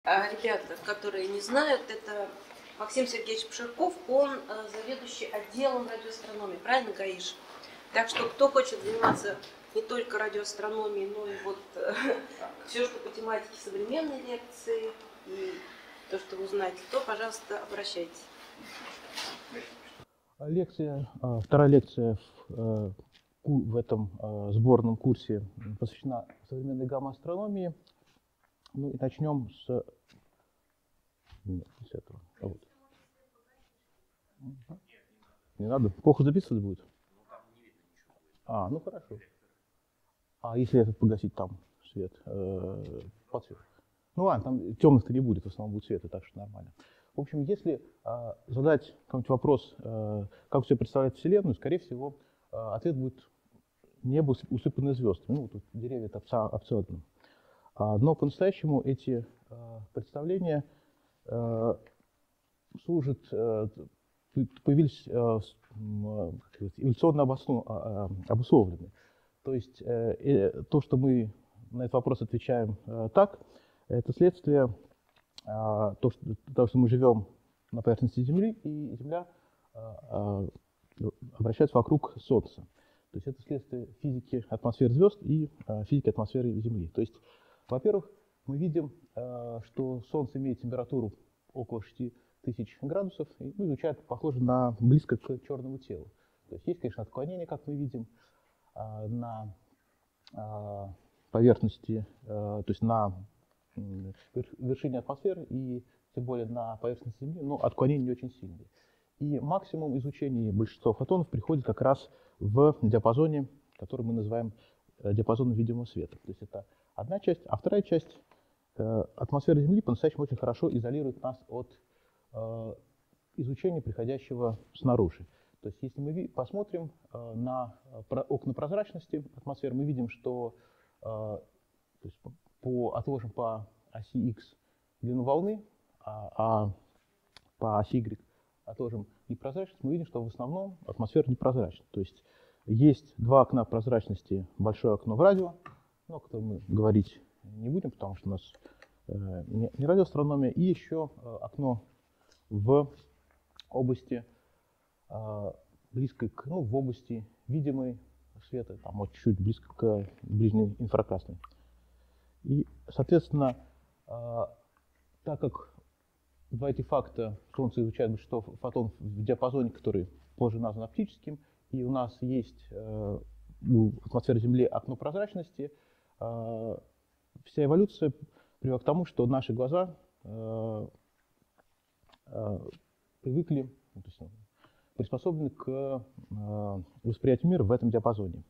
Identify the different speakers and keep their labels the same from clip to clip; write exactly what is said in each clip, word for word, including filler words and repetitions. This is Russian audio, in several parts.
Speaker 1: А, ребята, которые не знают, это Максим Сергеевич Пширков, он а, заведующий отделом радиоастрономии, правильно, Гаиш? Так что кто хочет заниматься не только радиоастрономией, но и вот все, что по тематике современной лекции и то, что вы узнаете, то, пожалуйста, обращайтесь.
Speaker 2: Лекция, вторая лекция в, в этом сборном курсе посвящена современной гамма-астрономии. Ну и начнем с, Нет, с этого. А вот. Не надо? Плохо записывать будет? А, ну хорошо. А если этот погасить там свет, э, подсвет? Ну ладно, там темных-то не будет, в основном будет света, так что нормально. В общем, если э, задать какой-нибудь вопрос, э, как все представляет Вселенную, скорее всего, э, ответ будет небо, усыпанное звездами. Ну, тут деревья абсолютно. А, но по-настоящему эти э, представления э, служат, э, появились э, эволюционно обусловлены. То есть э, то, что мы на этот вопрос отвечаем э, так, это следствие э, того, что, того, что мы живем на поверхности Земли, и Земля э, э, обращается вокруг Солнца. То есть это следствие физики атмосфер звезд и э, физики атмосферы Земли. То есть, во-первых, мы видим, э, что Солнце имеет температуру около шести тысяч градусов, и ну, изучает, похоже на близко к черному телу. То есть есть, конечно, отклонение, как мы видим, э, на э, поверхности, э, то есть на э, вершине атмосферы и тем более на поверхности Земли, но отклонения не очень сильные. И максимум изучения большинства фотонов приходит как раз в диапазоне, который мы называем диапазоном видимого света. То есть это одна часть, а вторая часть э, атмосферы Земли по-настоящему очень хорошо изолирует нас от э, изучения, приходящего снаружи. То есть если мы посмотрим э, на окна прозрачности атмосферы, мы видим, что э, то есть по, отложим по оси X длину волны, а, а по оси Y отложим непрозрачность, мы видим, что в основном атмосфера непрозрачна. То есть есть два окна прозрачности, большое окно в радио, но о котором мы говорить не будем, потому что у нас э, не радиоастрономия, и еще э, окно в области, э, близкой к, ну, в области видимой света, там вот чуть-чуть близко к ближней инфракрасной. И, соответственно, э, так как два эти факта Солнце изучает большинство фотонов в диапазоне, который позже назван оптическим, и у нас есть э, у атмосферы Земли окно прозрачности, э, вся эволюция привела к тому, что наши глаза э, э, привыкли, то есть, приспособлены к э, восприятию мира в этом диапазоне.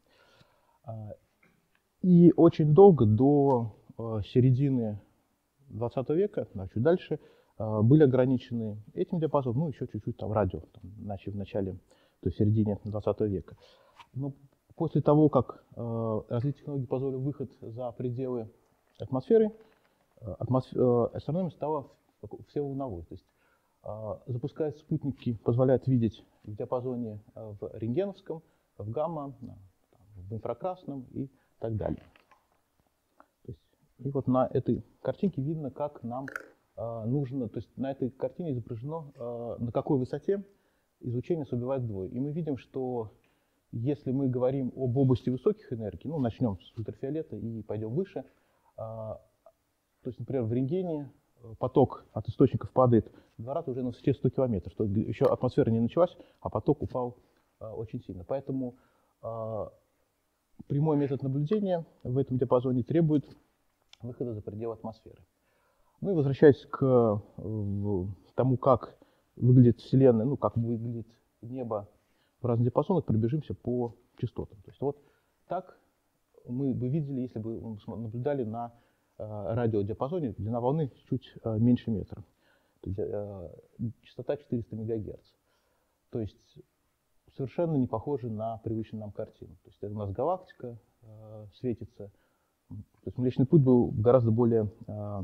Speaker 2: И очень долго, до э, середины двадцатого века, а чуть дальше, были ограничены этим диапазоном, ну, еще чуть-чуть там радио, там, в начале, то есть в середине двадцатого века. Но после того, как э, развитие технологий позволило выход за пределы атмосферы, атмосф... э, астрономия стала всеволновой. То есть э, запускать спутники позволяет видеть в диапазоне э, в рентгеновском, в гамма, там, в инфракрасном и так далее. То есть, и вот на этой картинке видно, как нам нужно, то есть на этой картине изображено, на какой высоте излучение ослабевает вдвое. И мы видим, что если мы говорим об области высоких энергий, ну, начнем с ультрафиолета и пойдем выше, то есть, например, в рентгене поток от источников падает в два раза уже на высоте сто километров, что еще атмосфера не началась, а поток упал очень сильно. Поэтому прямой метод наблюдения в этом диапазоне требует выхода за пределы атмосферы. Ну и возвращаясь к тому, как выглядит Вселенная, ну, как выглядит небо в разных диапазонах, пробежимся по частотам. То есть вот так мы бы видели, если бы наблюдали на э, радиодиапазоне, длина волны чуть э, меньше метра. То есть, э, частота четыреста мегагерц. То есть совершенно не похоже на привычную нам картину. То есть это у нас галактика э, светится. То есть Млечный Путь был гораздо более... Э,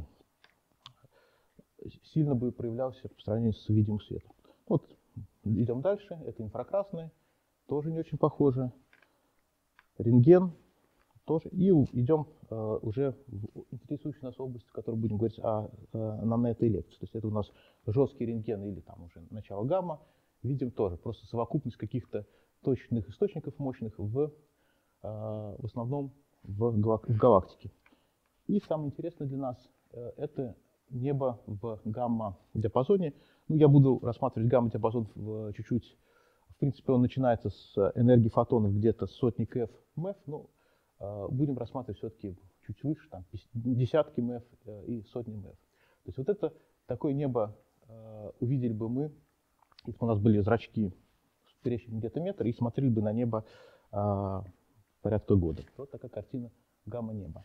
Speaker 2: сильно бы проявлялся по сравнению с видимым светом. Вот, идем дальше. Это инфракрасное, тоже не очень похоже. Рентген, тоже. И идем э, уже в интересующую нас область, о которой будем говорить о, о, на этой лекции. То есть это у нас жесткий рентген или там уже начало гамма. Видим тоже просто совокупность каких-то точных источников мощных в, э, в основном в, галак в галактике. И самое интересное для нас э, это небо в гамма-диапазоне. Ну, я буду рассматривать гамма-диапазон чуть-чуть. В принципе, он начинается с энергии фотонов где-то сотни КФ МЭФ. Но э, будем рассматривать все-таки чуть выше, там, десятки МЭФ э, и сотни МЭФ. То есть вот это такое небо э, увидели бы мы, если бы у нас были зрачки с трещиной где-то метр, и смотрели бы на небо э, порядка года. Вот такая картина гамма-неба.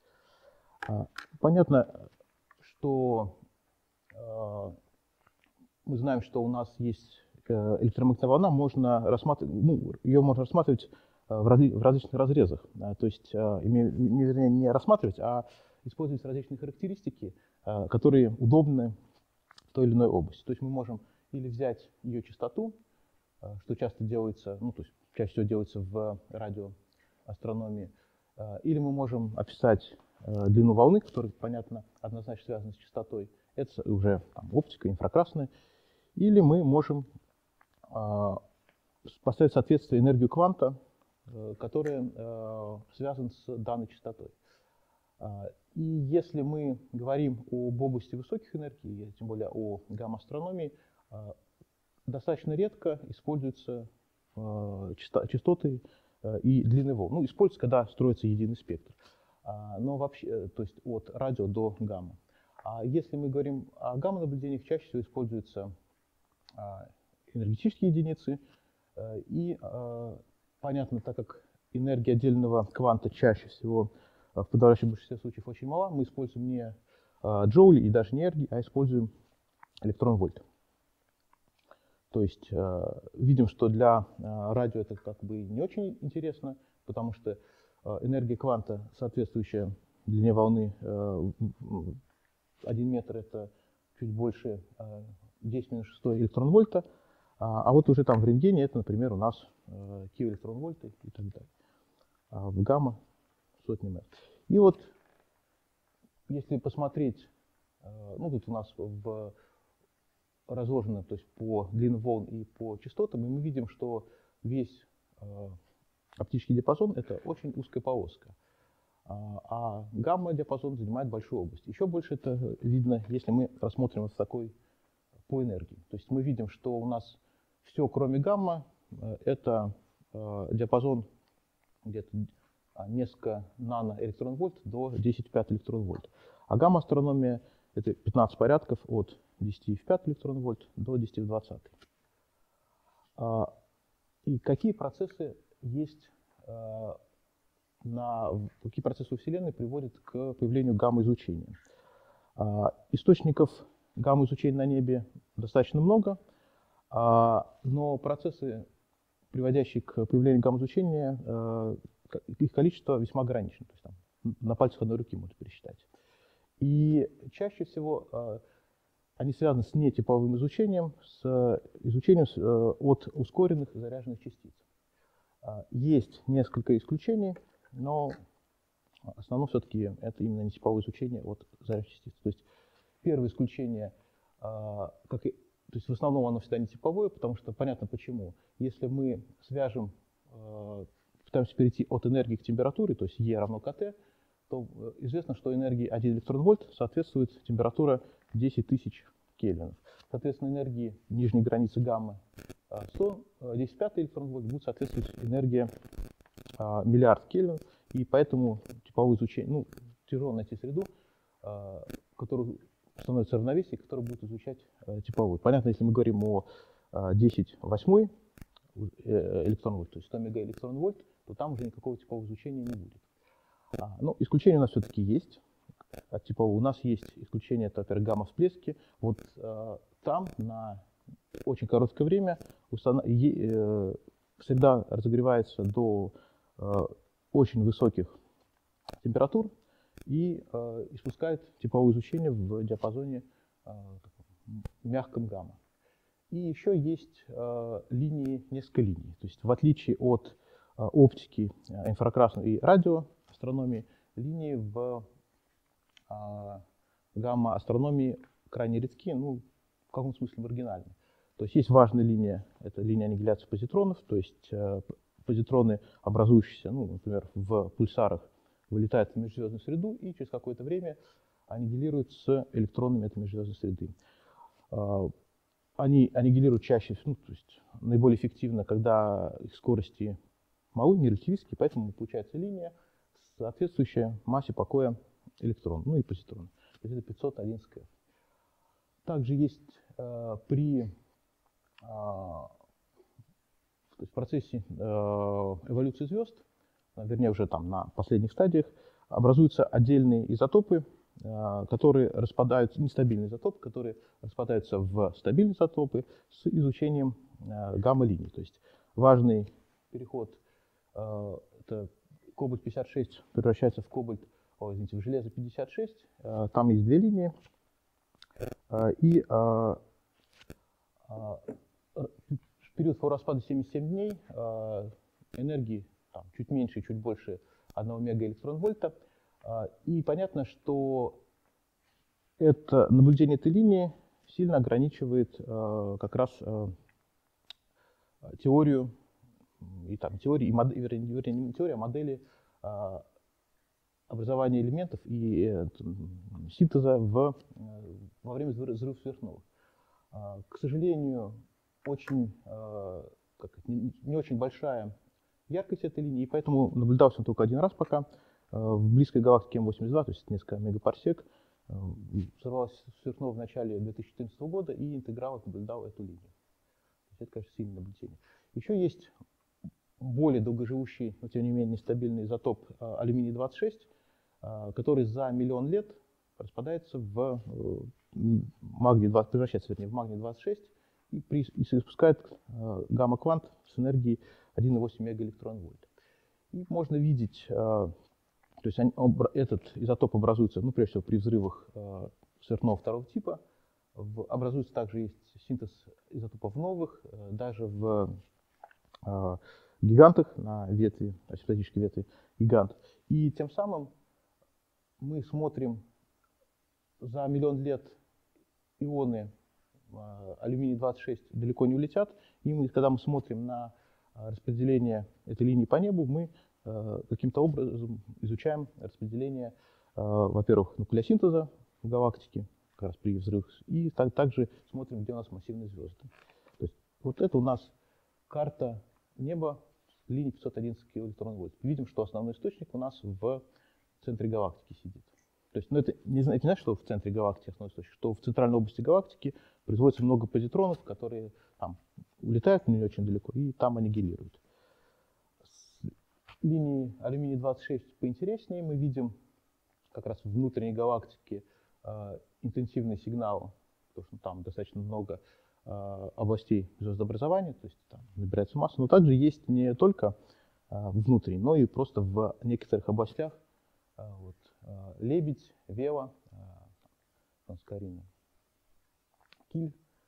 Speaker 2: Э, понятно, что э, мы знаем, что у нас есть э, электромагнитная волна, можно рассматривать, ну, ее можно рассматривать э, в, разли, в различных разрезах. Э, то есть, э, не, вернее, не рассматривать, а использовать различные характеристики, э, которые удобны в той или иной области. То есть мы можем или взять ее частоту, э, что часто делается, ну, то есть чаще всего делается в радиоастрономии, э, или мы можем описать длину волны, которая, понятно, однозначно связана с частотой. Это уже там, оптика, инфракрасная. Или мы можем э, поставить соответствие энергию кванта, э, которая э, связана с данной частотой. Э, и если мы говорим об области высоких энергий, тем более о гамма-астрономии, э, достаточно редко используются э, частоты э, и длины волн. Ну, используются, когда строится единый спектр. Но вообще, то есть от радио до гамма. А если мы говорим о гамма-наблюдениях, чаще всего используются энергетические единицы. И понятно, так как энергия отдельного кванта чаще всего в подавляющем большинстве случаев очень мала, мы используем не джоули и даже не эрги, а используем электрон-вольт. То есть видим, что для радио это как бы не очень интересно, потому что энергия кванта, соответствующая длине волны один метр, это чуть больше десять минус шесть электрон-вольта. А вот уже там в рентгене это, например, у нас килоэлектрон-вольты и так далее. А в гамма сотни метров. И вот, если посмотреть, ну тут у нас в, разложено, то есть по длине волн и по частотам, и мы видим, что весь оптический диапазон — это очень узкая полоска, а гамма-диапазон занимает большую область. Еще больше это видно, если мы рассмотрим вот такой по энергии. То есть мы видим, что у нас все, кроме гамма, это диапазон где-то несколько наноэлектрон-вольт до десяти в пятую электрон-вольт. А гамма-астрономия — это пятнадцать порядков от десяти в пятую электрон-вольт до десяти в двадцатую. И какие процессы есть, на, какие процессы у Вселенной приводят к появлению гамма-излучения. Источников гамма-излучения на небе достаточно много, но процессы, приводящие к появлению гамма-излучения, их количество весьма ограничено. То есть там на пальцах одной руки можно пересчитать. И чаще всего они связаны с нетиповым излучением, с излучением от ускоренных заряженных частиц. Есть несколько исключений, но в основном все-таки это именно нетиповое излучение от заряженных частиц. То есть первое исключение, как и, то есть в основном оно всегда нетиповое, потому что понятно почему. Если мы свяжем, пытаемся перейти от энергии к температуре, то есть E равно КТ, то известно, что энергии один электрон-вольт соответствует температура десять тысяч кельвинов. Соответственно, энергии нижней границы гамма сто, десять в пятую электрон-вольт будет соответствовать энергия а, миллиард кельвин, и поэтому типовое излучение, ну, тяжело найти среду, а, которая становится в равновесии, которая будет излучать а, типовую. Понятно, если мы говорим о а, десять в восьмой электрон-вольт, то есть сто мегаэлектрон-вольт, то там уже никакого типового излучения не будет. А, но исключения у нас все-таки есть. От типового у нас есть исключение, это, например, гамма-всплески. Вот а, там на очень короткое время установ... э, среда разогревается до э, очень высоких температур и э, испускает типовое излучение в диапазоне э, мягком гамма. И еще есть э, линии, несколько линий. То есть в отличие от э, оптики, э, инфракрасной и радио, гамма-астрономии, линии в а, гамма-астрономии крайне редки, ну, в каком смысле маргинальны. То есть есть важная линия, это линия аннигиляции позитронов, то есть э, позитроны, образующиеся, ну, например, в пульсарах, вылетают в межзвездную среду и через какое-то время аннигилируют с электронами этой межзвездной среды. Э, они аннигилируют чаще, ну, то есть наиболее эффективно, когда их скорости малы, нерелятивистские, поэтому получается линия, соответствующая массе покоя электрон, ну и позитрон. То есть это пятьсот одиннадцать ка эф. Также есть э, при э, то есть в процессе э, эволюции звезд, вернее уже там на последних стадиях, образуются отдельные изотопы, э, которые распадаются, нестабильные изотопы, которые распадаются в стабильные изотопы с изучением э, гамма-линий. То есть важный переход э, это кобальт пятьдесят шесть превращается в кобальт, о, извините, в железо пятьдесят шесть. Э, там есть две линии. И э, э, период фотораспада семьдесят семь дней, э, энергии там, чуть меньше и чуть больше одного мегаэлектронвольта. Э, и понятно, что это, наблюдение этой линии сильно ограничивает э, как раз э, теорию, и, там, теорию, и модель, вернее, не теория, а модели э, образования элементов и э, синтеза в, э, во время взрыва сверхновых. Э, к сожалению, очень, э, как, не, не очень большая яркость этой линии, и поэтому наблюдался он только один раз пока. Э, в близкой галактике эм восемьдесят два, то есть несколько мегапарсек, э, взорвалась сверхнова в начале две тысячи четырнадцатого года, и интеграл наблюдал эту линию. То есть это, конечно, сильное наблюдение. Еще есть более долгоживущий, но тем не менее нестабильный изотоп э, алюминий двадцать шесть, который за миллион лет распадается в магний двадцать, превращается, вернее, в магний двадцать шесть и, при, и испускает э, гамма-квант с энергией один и восемь мегаэлектронвольт. И можно видеть, э, то есть они, он, этот изотоп образуется, ну, прежде всего, при взрывах э, сверхновых второго типа. В, образуется также есть синтез изотопов новых, э, даже в э, гигантах на ветви, асимптотической ветви гигант. И тем самым мы смотрим за миллион лет ионы э, алюминий двадцать шесть далеко не улетят. И мы, когда мы смотрим на э, распределение этой линии по небу, мы э, каким-то образом изучаем распределение, э, во-первых, нуклеосинтеза в галактике, как раз при взрывах, и так, также смотрим, где у нас массивные звезды. То есть вот это у нас карта неба линии пятьсот одиннадцать килоэлектронвольт. Видим, что основной источник у нас в в центре галактики сидит. То есть, ну, это не, это не значит, что в центре галактики основной источник, что в центральной области галактики производится много позитронов, которые там улетают не очень далеко и там аннигилируют. С линии алюминий двадцать шесть поинтереснее мы видим как раз в внутренней галактике э, интенсивный сигнал, потому что там достаточно много э, областей звездообразования, то есть там набирается масса, но также есть не только э, внутренний, но и просто в некоторых областях. Вот, Лебедь, Вева, Скорина, Киль,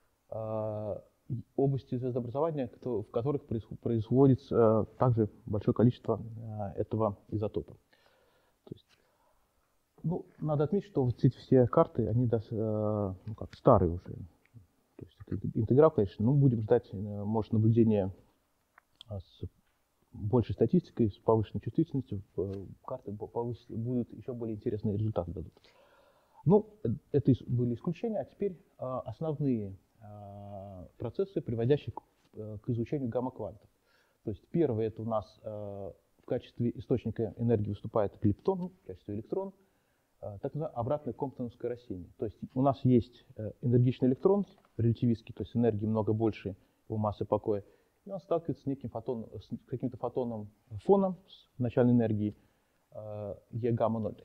Speaker 2: области звездообразования, в которых производится также большое количество этого изотопа. То есть, ну, надо отметить, что вот эти все карты, они ну, как, старые уже. То есть это интеграл, конечно, но будем ждать, может, наблюдения с большей статистикой, с повышенной чувствительностью, карты будут еще более интересные результаты дадут. Ну, это были исключения, а теперь основные процессы, приводящие к изучению гамма-квантов. То есть первый, это у нас в качестве источника энергии выступает клептон, в качестве электрон, так называемое обратное комптоновское рассеяние. То есть у нас есть энергичный электрон, релятивистский, то есть энергии много больше его массы покоя, и он сталкивается с неким фотоном, с каким-то фотоном фоном с начальной энергией э, Е гамма ноль.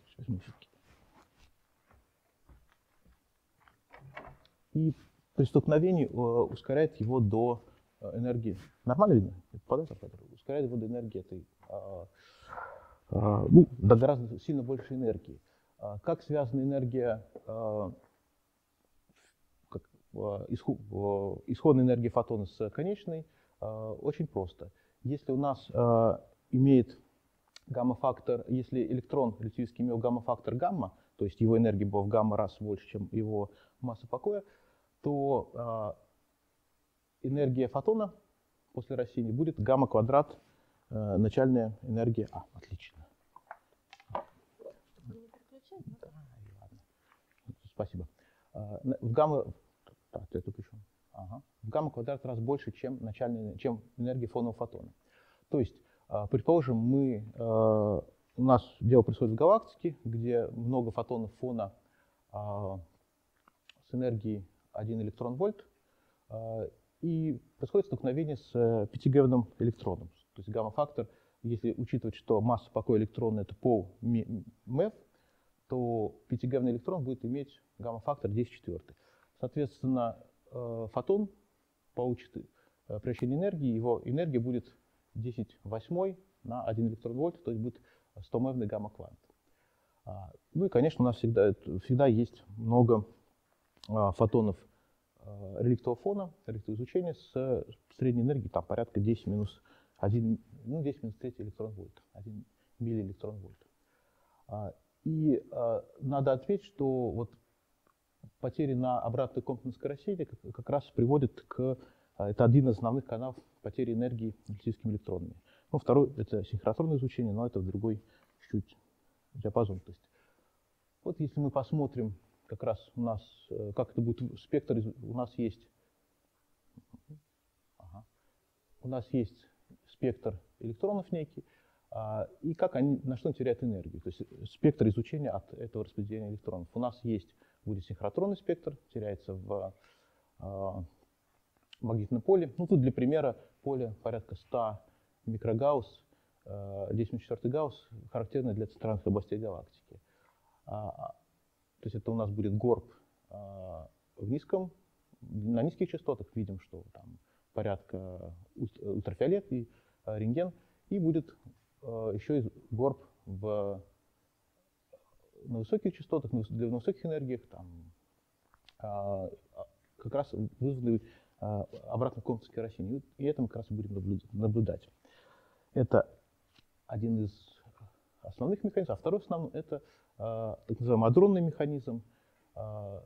Speaker 2: И при столкновении э, ускоряет его до э, энергии. Нормально видно? Ускоряет его до энергии этой, э, э, ну, до гораздо сильно большей энергии. Э, как связана энергия, э, как, э, исход, э, исходная энергия фотона с конечной? Очень просто. Если у нас э, имеет гамма-фактор, если электрон релятивистски имел гамма-фактор гамма, то есть его энергия была в гамма раз больше, чем его масса покоя, то а, энергия фотона после рассеяния будет гамма квадрат а, начальная энергия А. Отлично. Да, ладно. Спасибо. А, в гамма, так, я тут еще. Ага. В гамма квадрат раз больше, чем, начальная, чем энергия фонового фотона. То есть, а, предположим, мы, а, у нас дело происходит в галактике, где много фотонов фона а, с энергией один электрон вольт, а, и происходит столкновение с пятигевным электроном. То есть гамма-фактор, если учитывать, что масса покоя электрона это пол МЭФ, то пятигевный электрон будет иметь гамма-фактор десять четвертых. Соответственно, фотон получит превращение энергии, его энергия будет десять восьмой на один электрон вольт, то есть будет сто мевный гамма-квант. Ну и, конечно, у нас всегда, всегда есть много фотонов реликтового фона, реликтового излучения с средней энергией, там порядка десять минус один, ну, десять минус три электрон вольт, один миллиэлектрон вольт. И надо отметить, что вот потери на обратной комнатной скорости как, как раз приводят к... Это один из основных каналов потери энергии релятивистскими электронами. Ну, второй — это синхротронное излучение, но это в другой чуть-чуть диапазон. То есть, вот если мы посмотрим, как раз у нас, как это будет спектр, у нас есть... Ага. У нас есть спектр электронов некий, и как они, на что они теряют энергию. То есть спектр изучения от этого распределения электронов. У нас есть, будет синхротронный спектр, теряется в э, магнитном поле. Ну, тут для примера поле порядка ста микрогаусс, э, десять минус четыре гаусс, характерно для центральных областей галактики. А, то есть это у нас будет горб э, в низком, на низких частотах видим, что там порядка ультрафиолет и э, рентген, и будет еще и горб в, на высоких частотах, для высоких энергиях, там, а, как раз вызваны а, обратно комнатной скорости. И это мы как раз будем наблюдать. Это один из основных механизмов. А второй основной — это а, так называемый адронный механизм а,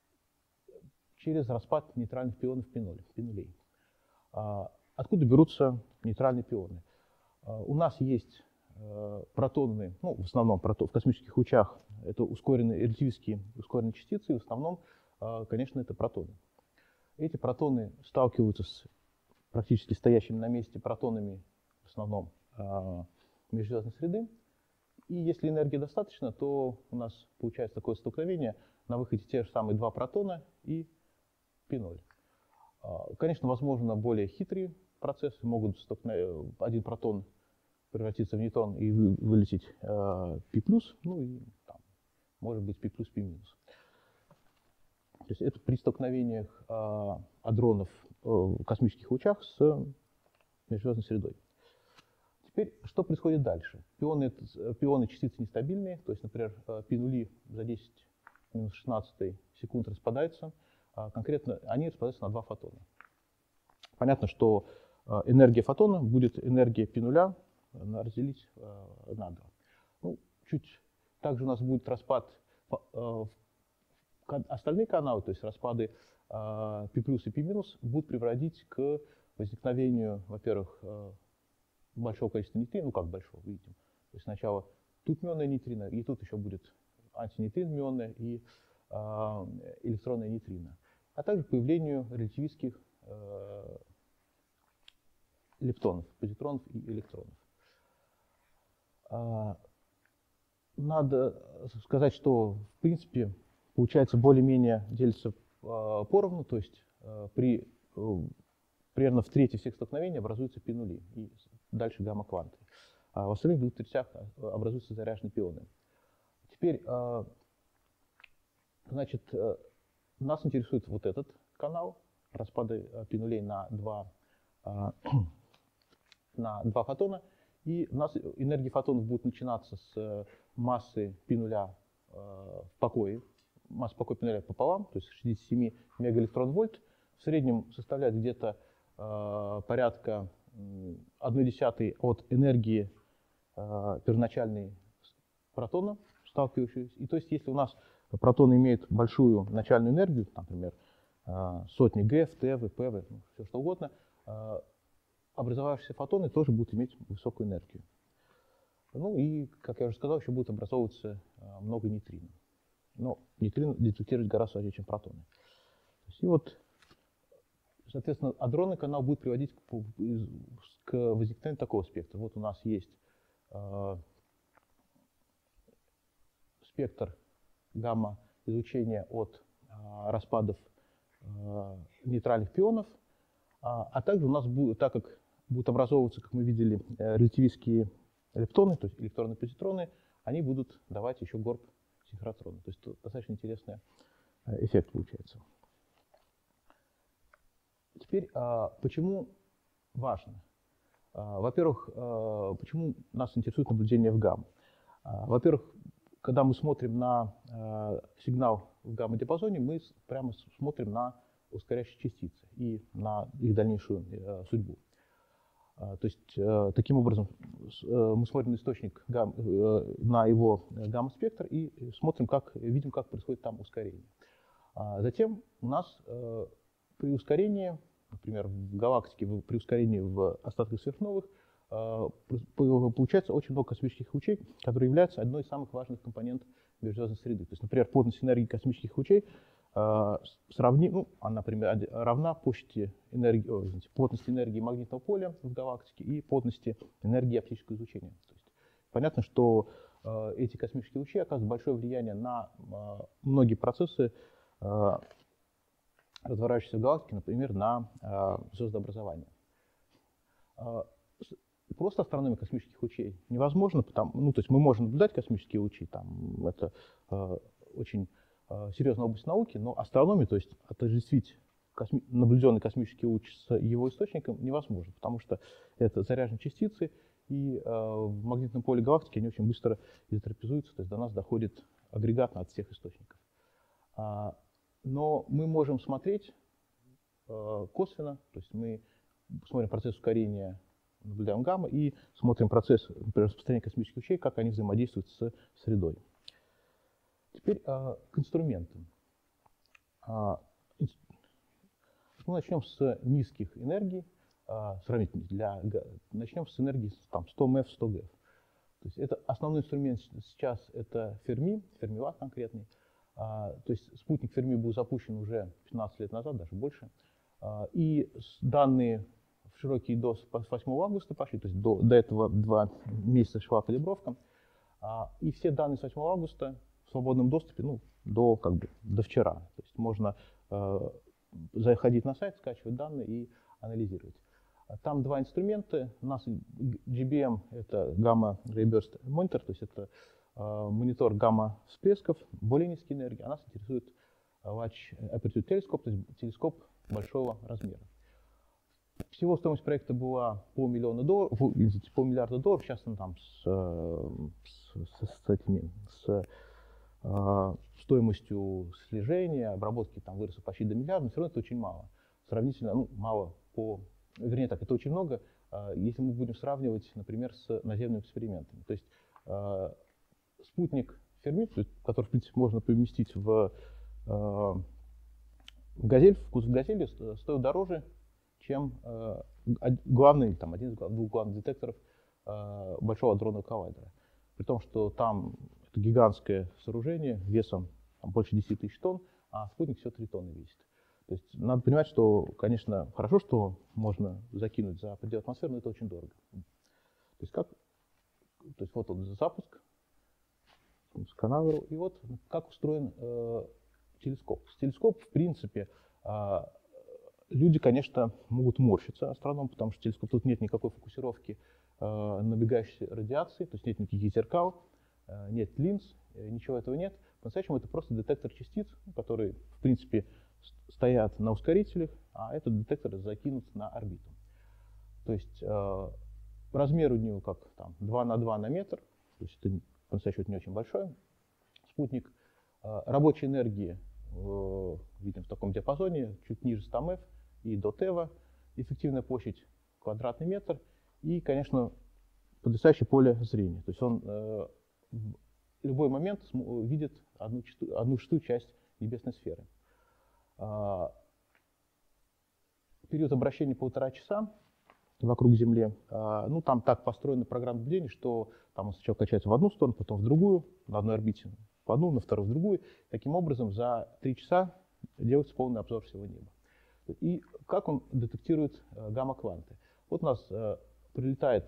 Speaker 2: через распад нейтральных пионов пинулей. А, откуда берутся нейтральные пионы? У нас есть э, протоны, ну, в основном прото, в космических лучах это ускоренные релятивистские ускоренные частицы, и в основном, э, конечно, это протоны. Эти протоны сталкиваются с практически стоящими на месте протонами, в основном, э, межзвездной среды. И если энергии достаточно, то у нас получается такое столкновение, на выходе те же самые два протона и пи ноль. Э, конечно, возможно, более хитрые процессы, могут столкновение, один протон превратиться в нейтрон и вы, вылететь э, π+, ну и там, может быть π+, π-. То есть это при столкновениях э, адронов э, в космических лучах с межзвездной средой. Теперь, что происходит дальше? Пионы, пионы частицы нестабильные, то есть, например, π нули за десять минус шестнадцать секунд распадаются. А конкретно они распадаются на два фотона. Понятно, что энергия фотона будет энергия π нуля разделить э, на два. Ну, чуть также у нас будет распад э, остальные каналы, то есть распады э, π плюс и π минус, будут приводить к возникновению, во-первых, э, большого количества нейтрино, ну как большого, видите. То есть сначала тут мионное нейтрино, и тут еще будет антинейтрин мионное и э, электронное нейтрино. А также появлению релятивистских э, лептонов, позитронов и электронов. Надо сказать, что в принципе получается более-менее делится поровну, то есть при, примерно в трети всех столкновений образуются π нули и дальше гамма-кванты. А в остальных двух третях образуются заряженные пионы. Теперь, значит, нас интересует вот этот канал, распады π нулей на два, на два фотона. И у нас энергия фотонов будет начинаться с массы π нуля в покое, масса покоя π нуля пополам, то есть шестьдесят семь мегаэлектрон-вольт. В среднем составляет где-то э, порядка одна десятая от энергии э, первоначальные протоны, сталкивающиеся. И то есть, если у нас протон имеет большую начальную энергию, например, э, сотни ГЭФ, ТЭВ, ПЭВ, ну, все что угодно, э, образовавшиеся фотоны тоже будут иметь высокую энергию. Ну и, как я уже сказал, еще будет образовываться э, много нейтрино. Но нейтрино детектировать гораздо сложнее, чем протоны. То есть, и вот, соответственно, адронный канал будет приводить к, к возникновению такого спектра. Вот у нас есть э, спектр гамма-излучения от э, распадов э, нейтральных пионов, а, а также у нас будет, так как будут образовываться, как мы видели, э, релятивистские лептоны, то есть электроны-позитроны, они будут давать еще горб-синхротроны. То есть достаточно интересный э, эффект получается. Теперь, э, почему важно? Э, во-первых, э, почему нас интересует наблюдение в гамма? Э, во-первых, когда мы смотрим на э, сигнал в гамма-диапазоне, мы прямо смотрим на ускоряющие частицы и на их дальнейшую э, судьбу. Э, то есть, э, таким образом, э, мы смотрим на источник, гам, э, на его гамма-спектр и смотрим, как, видим, как происходит там ускорение. А затем у нас э, при ускорении, например, в галактике, при ускорении в остатках сверхновых, получается очень много космических лучей, которые являются одной из самых важных компонентов межзвездной среды. То есть, например, плотность энергии космических лучей э, сравни, ну, она, например, равна площади энергии, о, извините, плотности энергии магнитного поля в галактике и плотности энергии оптического излучения. То есть, понятно, что э, эти космические лучи оказывают большое влияние на э, многие процессы, э, разворачивающиеся в галактике, например, на э, звездообразование. Э, Просто астрономия космических лучей невозможно, потому, ну, то есть мы можем наблюдать космические лучи, там, это э, очень э, серьезная область науки, но астрономия, то есть отождествить косми наблюденный космический луч с его источником невозможно, потому что это заряженные частицы, и э, в магнитном поле галактики они очень быстро изотропизуются, то есть до нас доходит агрегатно от всех источников. А, но мы можем смотреть э, косвенно, то есть мы смотрим процесс ускорения, наблюдаем гамма и смотрим процесс, например, распространения космических лучей, как они взаимодействуют с средой. Теперь а, к инструментам. А, инс... Мы начнем с низких энергий, а, сравнительно для, начнем с энергии там, сто меф, сто гэф. То есть это основной инструмент сейчас это Ферми, Фермилак конкретный. А, то есть спутник Ферми был запущен уже пятнадцать лет назад, даже больше. А, и данные в широкий до восьмого августа пошли, то есть до, до этого два месяца шла калибровка. А, и все данные с восьмого августа в свободном доступе, ну, до, как бы, до вчера. То есть можно э, заходить на сайт, скачивать данные и анализировать. Там два инструмента. У нас джи би эм — это Gamma Ray Burst Monitor, то есть это э, монитор гамма-всплесков, более низкой энергии. А нас интересует Large Aperture Telescope, то есть телескоп большого размера. Всего стоимость проекта была полмиллиона долларов, извините, полмиллиарда долларов. Сейчас он там с, с, с, с, этими, с э, стоимостью слежения, обработки там выросла почти до миллиарда, но все равно это очень мало. Сравнительно, ну, мало по, вернее так, это очень много, э, если мы будем сравнивать, например, с наземными экспериментами. То есть э, спутник Ферми, который, в принципе, можно поместить в, э, в газель, в кузов газели, стоит дороже, чем э, главный, там, один из двух главных детекторов э, Большого адронного коллайдера. При том, что там это гигантское сооружение весом там, больше десяти тысяч тонн, а спутник всего три тонны весит. То есть надо понимать, что, конечно, хорошо, что можно закинуть за пределы атмосферы, но это очень дорого. То есть, как, то есть вот он запуск с канавера, и вот как устроен э, телескоп. Телескоп, в принципе, э, люди, конечно, могут морщиться, астрономы, потому что телескоп, тут нет никакой фокусировки э, набегающей радиации, то есть нет никаких зеркал, э, нет линз, э, ничего этого нет. По-настоящему это просто детектор частиц, которые, в принципе, стоят на ускорителях, а этот детектор закинут на орбиту. То есть э, размер у него как там, два на два на метр, то есть это по-настоящему не очень большой спутник. Э, рабочей энергии э, видим в таком диапазоне, чуть ниже ста меф, и до ТЭВа, эффективная площадь квадратный метр. И, конечно, потрясающее поле зрения. То есть он э, в любой момент видит одну, одну шестую часть небесной сферы. А, период обращения полтора часа вокруг Земли. А, ну, там так построена программа наблюдения, что там он сначала качается в одну сторону, потом в другую, на одной орбите в одну, на вторую в другую. Таким образом, за три часа делается полный обзор всего неба. И как он детектирует э, гамма-кванты? Вот у нас э, прилетает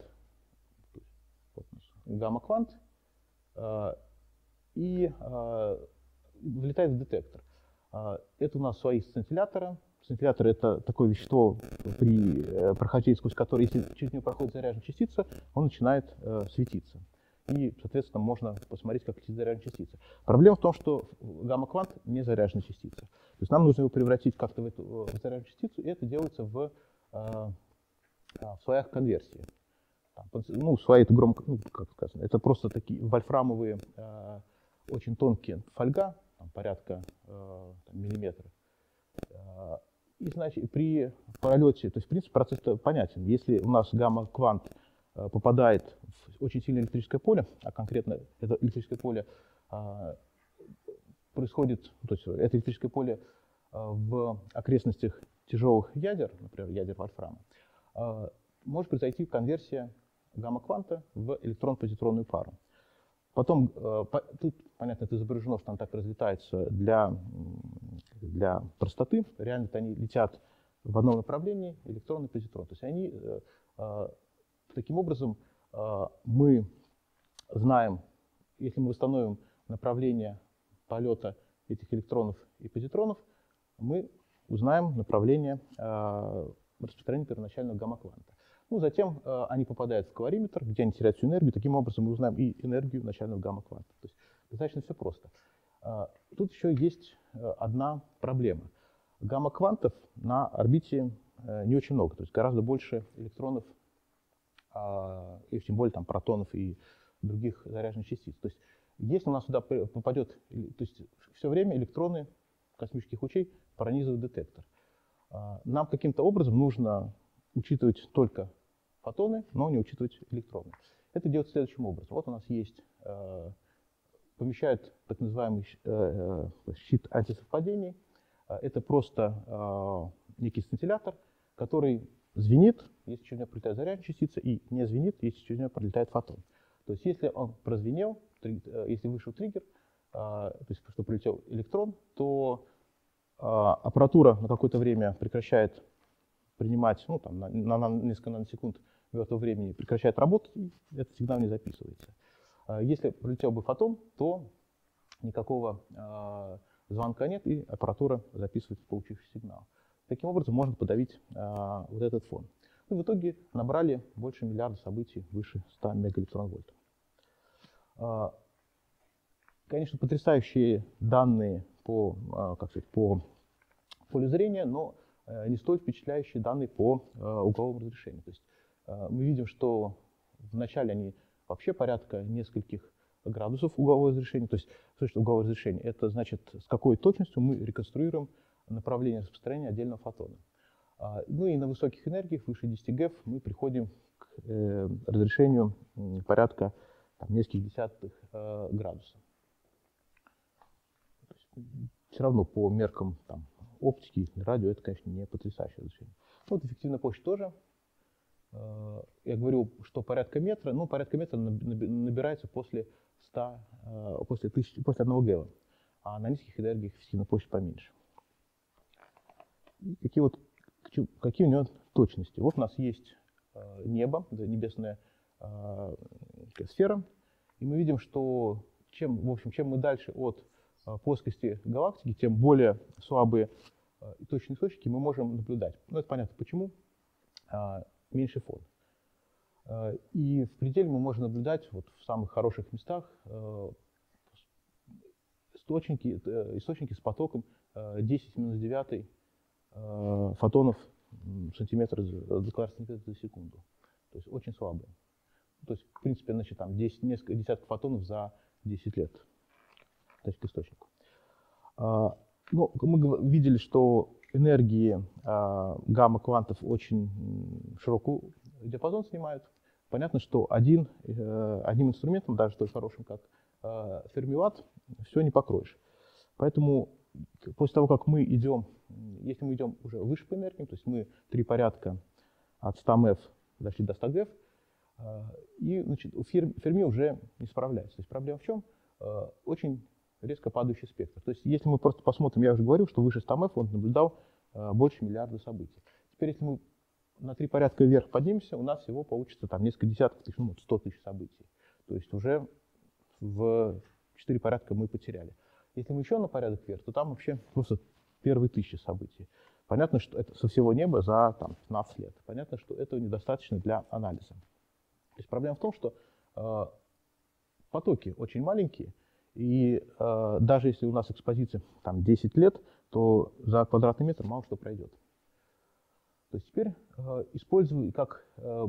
Speaker 2: вот гамма-квант э, и э, влетает в детектор. Э, это у нас свои сцинтилляторы. Сцинтиллятор — это такое вещество, при э, прохождении сквозь которое, если через него проходит заряженная частица, он начинает э, светиться. И, соответственно, можно посмотреть, как летит заряженная частица. Проблема в том, что гамма-квант не заряженная частица. То есть нам нужно его превратить как-то в эту в заряженную частицу, и это делается в, э, в слоях конверсии. Там, ну, слои — это громко, ну, как сказано, это просто такие вольфрамовые, э, очень тонкие фольга, там, порядка э, там, миллиметра. Э, и, значит, при пролете, то есть, в принципе, процесс понятен. Если у нас гамма-квант э, попадает в очень сильное электрическое поле, а конкретно это электрическое поле э, происходит, то есть это электрическое поле э, в окрестностях тяжелых ядер, например, ядер вольфрама, э, может произойти конверсия гамма-кванта в электрон-позитронную пару. Потом, э, по, тут, понятно, это изображено, что он так разлетается для, для простоты. Реально-то они летят в одном направлении, электрон и позитрон. То есть они, э, э, таким образом, э, мы знаем, если мы восстановим направление полета этих электронов и позитронов, мы узнаем направление э, распространения первоначального гамма-кванта. Ну, затем э, они попадают в колориметр, где они теряют всю энергию. Таким образом мы узнаем и энергию начального гамма-кванта. То есть достаточно все просто. Э, тут еще есть э, одна проблема. Гамма-квантов на орбите э, не очень много, то есть гораздо больше электронов, э, и тем более там, протонов и других заряженных частиц. То есть если у нас сюда попадет, то есть все время электроны космических лучей пронизывают детектор. Э, нам каким-то образом нужно учитывать только фотоны, но не учитывать электроны. Это делается следующим образом. Вот у нас есть, э, помещают так называемый э, щит антисовпадений. Это просто э, некий сцинтиллятор, который звенит, если через него прилетает заряженная частица, и не звенит, если через него пролетает фотон. То есть если он прозвенел, три, э, если вышел триггер, э, то есть что прилетел электрон, то э, аппаратура на какое-то время прекращает принимать, ну, там, на, на, на несколько наносекунд в этого времени прекращает работать, и этот сигнал не записывается. Если прилетел бы фотон, то никакого э, звонка нет, и аппаратура записывает получившийся сигнал. Таким образом можно подавить э, вот этот фон. И в итоге набрали больше миллиарда событий выше ста мегаэлектронвольт. Э, конечно, потрясающие данные по, э, как сказать, по полю зрения, но не столь впечатляющие данные по э, угловому разрешению. То есть э, мы видим, что вначале они вообще порядка нескольких градусов углового разрешения. То есть, что значит угловое разрешение? Это значит, с какой точностью мы реконструируем направление распространения отдельного фотона. А, ну и на высоких энергиях, выше десяти ГeV, мы приходим к э, разрешению порядка там, нескольких десятых э, градуса. Все равно по меркам там, оптики и радио это, конечно, не потрясающее разрешение. Вот эффективная площадь тоже. Я говорю, что порядка метра, ну, порядка метра набирается после ста, после тысячи, после одного ГeV, а на низких энергиях эффективная площадь поменьше. И какие, вот, какие у него точности? Вот у нас есть небо, небесная сфера, и мы видим, что чем, в общем, чем мы дальше от плоскости галактики, тем более слабые и точные источники мы можем наблюдать. Ну, это понятно почему. Меньший фон. И в пределе мы можем наблюдать вот в самых хороших местах источники, источники с потоком десять в минус девять фотонов сантиметра за квадратный сантиметр за секунду. То есть очень слабые. То есть, в принципе, значит, там десять, несколько десятков фотонов за десять лет. Точка источнику. Ну, мы видели, что энергии гамма-квантов очень широкий диапазон снимают. понятно, что один, э, одним инструментом, даже столь хорошим, как э, Fermi-Watt, все не покроешь. Поэтому после того, как мы идем, если мы идем уже выше по энергиям, то есть мы три порядка от ста МФ дошли до ста ГЭФ, э, и значит, Ферми уже не справляется. То есть проблема в чем? Э, очень резко падающий спектр. То есть если мы просто посмотрим, я уже говорил, что выше ста МФ он наблюдал э, больше миллиарда событий. Теперь если мы на три порядка вверх поднимемся, у нас всего получится там несколько десятков тысяч, ну, сто тысяч событий. То есть уже в четыре порядка мы потеряли. Если мы еще на порядок вверх, то там вообще просто первые тысячи событий. Понятно, что это со всего неба за там, пятнадцать лет. Понятно, что этого недостаточно для анализа. То есть проблема в том, что э, потоки очень маленькие, и э, даже если у нас экспозиция там, десять лет, то за квадратный метр мало что пройдет. То есть теперь э, использую, как э,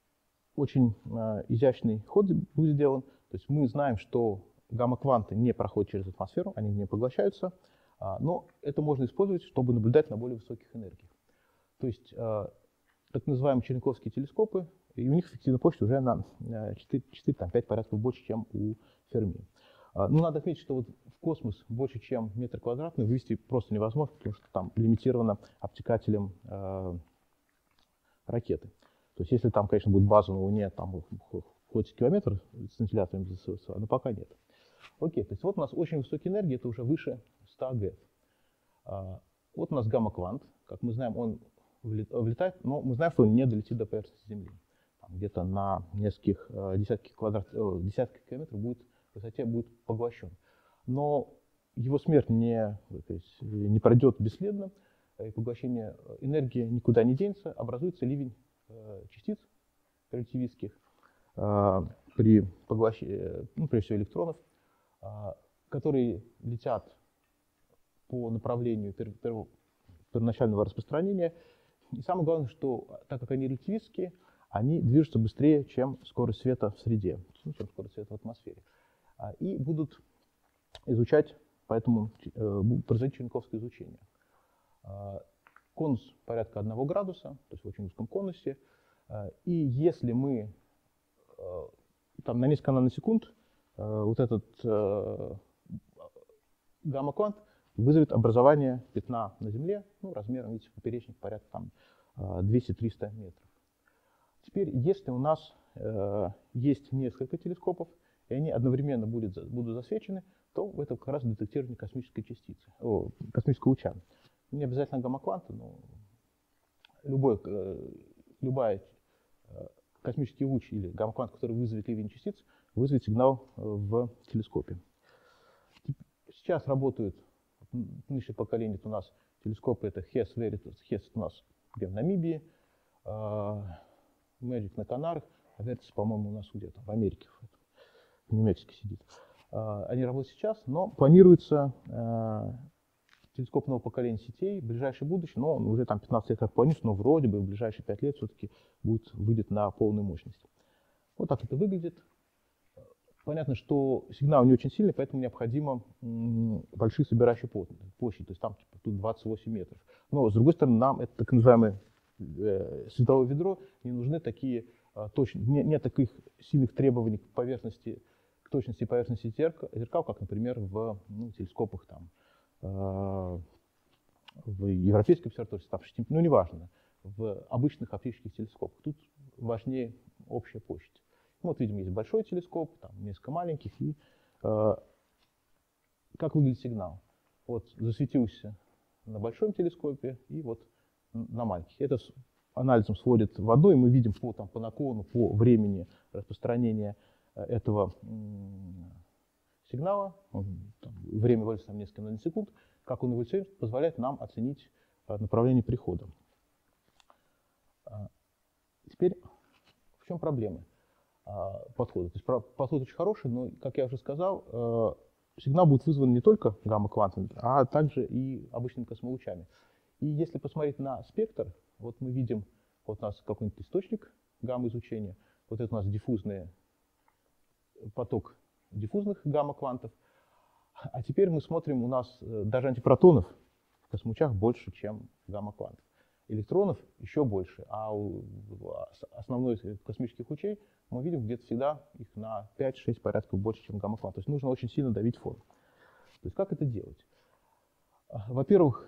Speaker 2: очень э, изящный ход будет сделан. То есть мы знаем, что гамма-кванты не проходят через атмосферу, они не поглощаются, э, но это можно использовать, чтобы наблюдать на более высоких энергиях. То есть э, так называемые черниковские телескопы, и у них эффективная площадь уже на четыре-пять порядков больше, чем у Ферми. Э, ну, надо отметить, что вот в космос больше, чем метр квадратный, вывести просто невозможно, потому что там лимитировано обтекателем э, ракеты. То есть если там, конечно, будет база на Луне, там хоть километр с вентиляторами засылаться, но пока нет. Окей, то есть вот у нас очень высокие энергии, это уже выше ста ГЭФ. А, вот у нас гамма-квант, как мы знаем, он влетает, но мы знаем, что он не долетит до поверхности Земли. Где-то на нескольких десятках, квадрат, десятках километров будет, в высоте будет поглощен. Но его смерть не, то есть, не пройдет бесследно. И поглощение энергии никуда не денется, образуется ливень э, частиц релятивистских э, при поглощении, ну, прежде всего электронов, э, которые летят по направлению пер, пер, первоначального распространения. И самое главное, что так как они релятивистские, они движутся быстрее, чем скорость света в среде, ну, чем скорость света в атмосфере. А, и будут изучать, поэтому э, будут производить черниковское изучение. Конус порядка одного градуса, то есть в очень узком конусе. И если мы там, на несколько наносекунд вот этот гамма-квант вызовет образование пятна на Земле, ну, размером, видите, поперечник порядка там двести-триста метров. Теперь, если у нас есть несколько телескопов, и они одновременно будут, будут засвечены, то это как раз детектирование космической частицы, о, космического луча. Не обязательно гамма-кванты, но любой, любая космический луч или гамма-квант, который вызовет ливень частиц, вызовет сигнал в телескопе. Сейчас работают нынешнее поколение у нас телескопы, это хес Veritas, хес у нас где в Намибии, Magic на Канарах, а Veritas, по-моему, у нас где-то в Америке, в Нью-Мексико сидит. Они работают сейчас, но планируется телескоп нового поколения сетей в ближайшее будущее, но он уже там пятнадцать лет как планируется, но вроде бы в ближайшие пять лет все-таки будет, выйдет на полную мощность. Вот так это выглядит. Понятно, что сигнал не очень сильный, поэтому необходимо большие собирающие площади, то есть там типа, тут двадцать восемь метров. Но с другой стороны, нам это так называемое э, световое ведро не нужны такие э, точные, нет, нет таких сильных требований к поверхности, к точности поверхности зеркал, зеркал как, например, в ну, телескопах там. В европейской обсерватории, ну неважно, в обычных оптических телескопах. Тут важнее общая площадь. Ну, вот видим, есть большой телескоп, там несколько маленьких. И э, как выглядит сигнал? Вот засветился на большом телескопе и вот на маленьких. Это с анализом сводит в одно, и мы видим по, там, по наклону, по времени распространения этого сигнала, там, время эволюции там, несколько наносекунд, как он эволюционирует, позволяет нам оценить направление прихода. Теперь в чем проблема подхода? То есть подход очень хороший, но, как я уже сказал, сигнал будет вызван не только гамма-квантами, а также и обычными космолучами. И если посмотреть на спектр, вот мы видим, вот у нас какой-нибудь источник гамма-излучения, вот это у нас диффузный поток диффузных гамма-квантов. А теперь мы смотрим, у нас даже антипротонов в космолучах больше, чем гамма-квантов. электронов еще больше, а у основной космических лучей мы видим где-то всегда их на пять-шесть порядков больше, чем гамма-квант. То есть нужно очень сильно давить фон. То есть как это делать? Во-первых,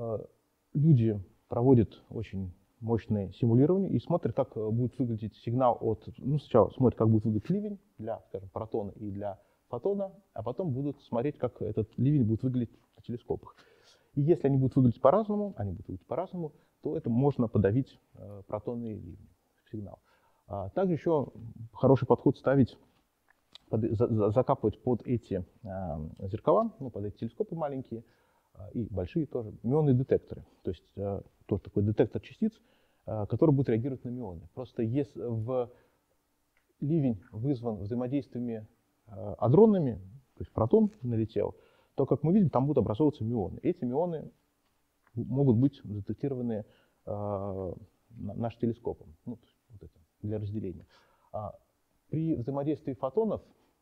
Speaker 2: люди проводят очень мощное симулирование и смотрят, как будет выглядеть сигнал от... Ну, сначала смотрят, как будет выглядеть ливень для, скажем, протона и для фотона, а потом будут смотреть, как этот ливень будет выглядеть на телескопах. И если они будут выглядеть по-разному, они будут выглядеть по-разному, то это можно подавить э, протонные ливни, сигнал. А также еще хороший подход ставить, под, за, за, закапывать под эти э, зеркала, ну, под эти телескопы маленькие э, и большие тоже, мионные детекторы. То есть э, тоже такой детектор частиц, э, который будет реагировать на мионы. Просто если в ливень вызван взаимодействиями э, адронными, то есть протон налетел, то, как мы видим, там будут образовываться мионы. Эти мионы могут быть детектированы э, нашим телескопом, ну, вот это, для разделения. А при взаимодействии фотонов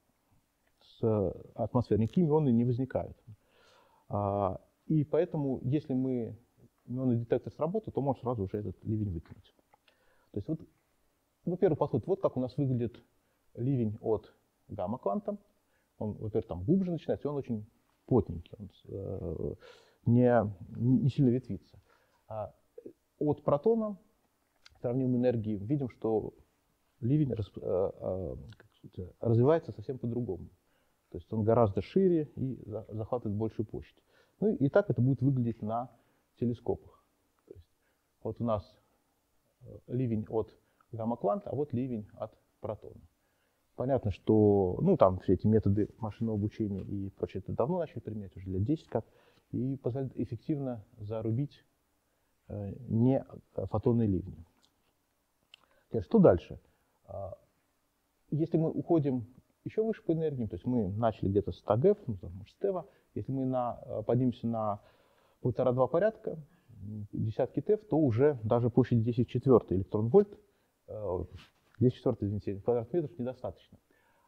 Speaker 2: с атмосферой никакие мионы не возникают. А, и поэтому, если мы мионный детектор сработает, то можно сразу уже этот ливень выкинуть. То есть вот, ну, первый подход, вот как у нас выглядит ливень от гамма-кванта. Он, во-первых, там глубже начинается, и он очень плотненький, он э, не, не сильно ветвится. А от протона, сравним энергии, видим, что ливень раз, э, э, развивается совсем по-другому. То есть он гораздо шире и за, захватывает большую площадь. Ну и, и так это будет выглядеть на телескопах. То есть вот у нас ливень от гамма-кванта, а вот ливень от протона. Понятно, что ну, там все эти методы машинного обучения и прочее это давно начали применять, уже лет десять как, и позволяет эффективно зарубить э, не фотонные ливни. Теперь, что дальше? Если мы уходим еще выше по энергии, то есть мы начали где-то с ста гэв, ну, может, с тева, если мы на, поднимемся на полтора-два порядка, десятки тев, то уже даже площадь десять в четвёртой электрон-вольт, десять в четвёртой, извините, квадратных метров недостаточно.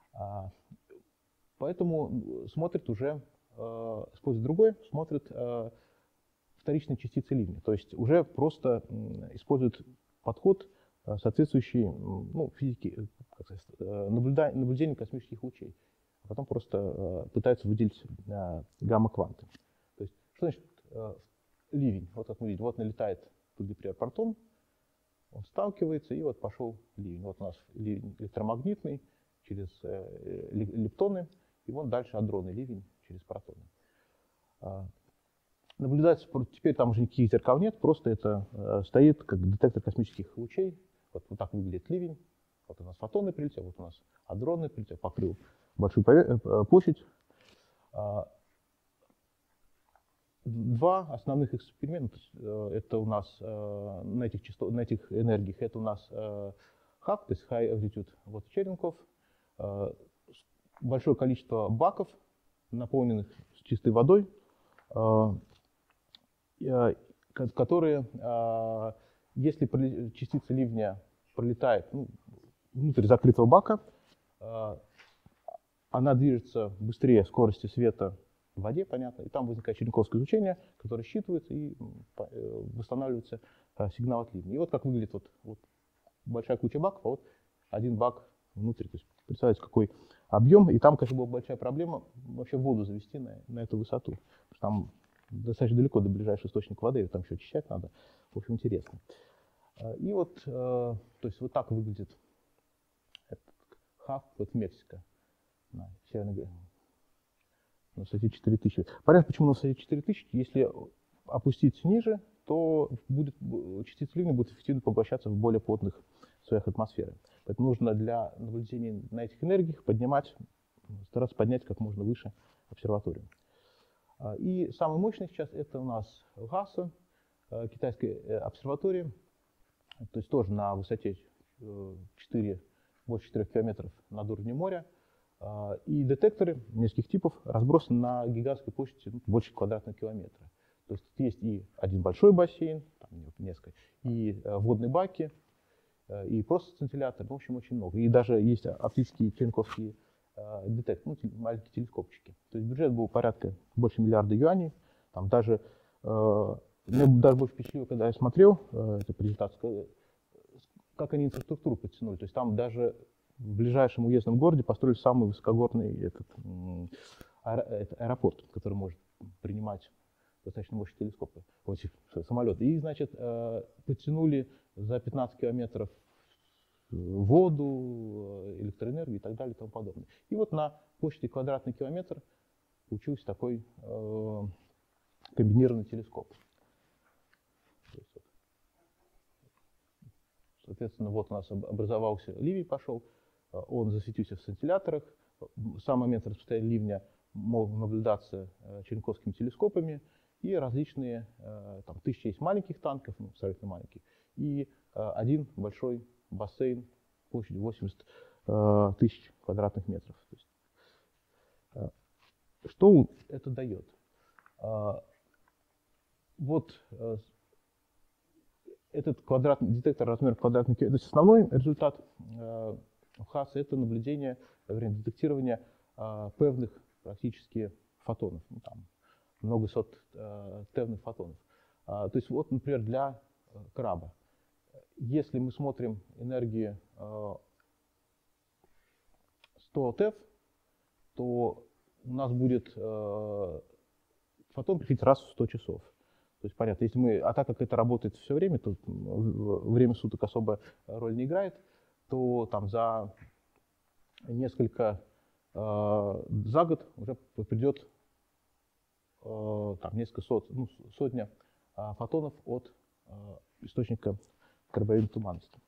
Speaker 2: Поэтому смотрит уже, использует другой, смотрит вторичные частицы ливня. То есть уже просто использует подход, соответствующий ну, физике, как сказать, наблюдению космических лучей. А потом просто пытаются выделить гамма-кванты. То есть, что значит ливень? Вот как мы видим, вот налетает, например, протон, он сталкивается, и вот пошел ливень. Вот у нас ливень электромагнитный через лептоны, и вон дальше адронный ливень через протоны. Наблюдается, теперь там уже никаких зеркал нет, просто это стоит как детектор космических лучей. Вот, вот так выглядит ливень. Вот у нас фотоны прилетели, вот у нас адронный прилетел, покрыл большую площадь. Два основных эксперимента, это у нас на этих, частот, на этих энергиях, это у нас хак, то есть High Altitude Water Cherenkov, большое количество баков, наполненных чистой водой, которые, если частица ливня пролетает ну, внутрь закрытого бака, она движется быстрее скорости света в воде, понятно, и там возникает черенковское излучение, которое считывается и восстанавливается сигнал от ливня. И вот как выглядит вот, вот большая куча баков, а вот один бак внутри. То есть представляете, какой объем, и там, конечно, была большая проблема вообще воду завести на, на эту высоту. Потому что там достаточно далеко до ближайшего источника воды, там еще очищать надо. В общем, интересно. И вот, то есть вот так выглядит этот хаб, вот Мексика, на северной, на высоте четыре тысячи. Понятно, почему на высоте четыре тысячи. Если опустить ниже, то будет, частицы ливня будут эффективно поглощаться в более плотных слоях атмосферы. Поэтому нужно для наблюдения на этих энергиях поднимать, стараться поднять как можно выше обсерваторию. И самый мощный сейчас это у нас ГАСА, китайская обсерватория, то есть тоже на высоте четыре, больше четырёх километров над уровнем моря. И детекторы нескольких типов разбросаны на гигантской площади ну, больше квадратного километра. То есть есть и один большой бассейн, там несколько, и водные баки, и просто сцинтиллятор, в общем, очень много. И даже есть оптические черенковские детекторы, ну, маленькие телескопчики. То есть бюджет был порядка больше миллиарда юаней. Там даже э, Меня даже больше впечатлило, когда я смотрел э, эту презентацию, как они инфраструктуру подтянули. То есть там даже в ближайшем уездном городе построили самый высокогорный этот, аэро, это аэропорт, который может принимать достаточно мощные телескопы, самолеты. И, значит, э, подтянули за пятнадцать километров воду, электроэнергию и так далее и тому подобное. И вот на площади квадратный километр получился такой э, комбинированный телескоп. Соответственно, вот у нас образовался ливень, пошел, он засветился в сцинтилляторах. В сам момент расстояния ливня мог наблюдаться черенковскими телескопами, и различные, там, тысячи есть маленьких танков, ну, абсолютно маленьких, и один большой бассейн площадью восемьдесят тысяч квадратных метров. То есть, что это дает? Вот этот квадратный детектор размера квадратных километров, то есть основной результат э, ХАСа — это наблюдение, вернее, детектирование э, певных практически фотонов, ну, там, много сот э, тевных фотонов. А, то есть вот, например, для э, краба, если мы смотрим энергию э, сто тев, то у нас будет э, фотон приходить раз в сто часов. То есть понятно, если мы, а так как это работает все время, то время суток особо роль не играет, то там за несколько, э, за год уже придет э, там несколько сот, ну, сотня э, фотонов от э, источника карбовидной туманности.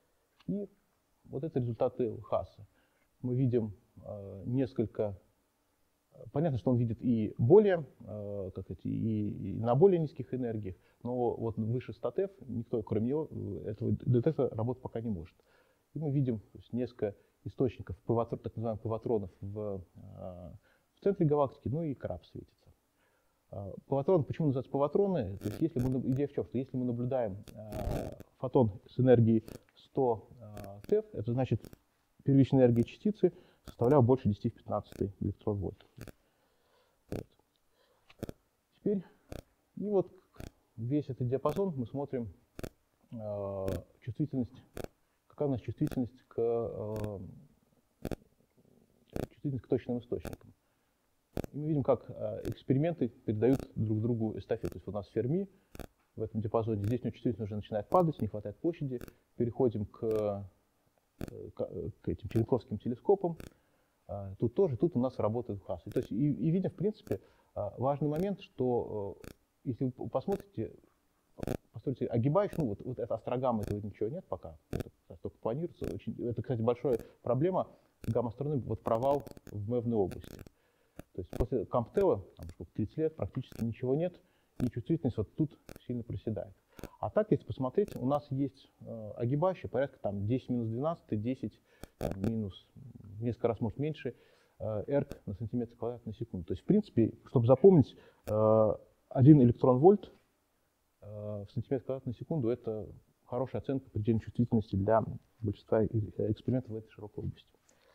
Speaker 2: И вот это результаты ХАСа. Мы видим э, несколько. Понятно, что он видит и более, э, как сказать, и, и на более низких энергиях, но вот выше ста тев никто, кроме него, этого детектора работать пока не может. И мы видим, то есть, несколько источников, пивотрон, так называемых пивотронов в, э, в центре галактики, ну и краб светится. Э, пивотрон, почему называются пивотроны? То есть, если мы, идея в чем, что если мы наблюдаем э, фотон с энергией сто тев, это значит, первичная энергия частицы составляла больше десяти в пятнадцатой электрон-вольт. Вот. Теперь, и вот весь этот диапазон мы смотрим э, чувствительность, какая у нас чувствительность к, э, чувствительность к точным источникам. И мы видим, как э, эксперименты передают друг другу эстафету. То есть вот у нас Ферми в этом диапазоне, здесь у него чувствительность уже начинает падать, не хватает площади. Переходим к К, к этим черенковским телескопам. Тут тоже, тут у нас работает ХАС. То есть, и, и видим, в принципе, важный момент, что если вы посмотрите, посмотрите огибающий, ну вот, вот это астрогамма, этого ничего нет пока, это только планируется. Очень, это, кстати, большая проблема гамма-астрономии, вот провал в мэвной области. То есть после Камптела, там, тридцать лет, практически ничего нет, и чувствительность вот тут сильно проседает. А так, если посмотреть, у нас есть э, огибающие порядка там десять минус двенадцать, десять там, минус, несколько раз может меньше, э, эрк на сантиметр квадратный на секунду. То есть, в принципе, чтобы запомнить, э, один электрон-вольт э, в сантиметр квадратный на секунду — это хорошая оценка предельной чувствительности для большинства экспериментов в этой широкой области.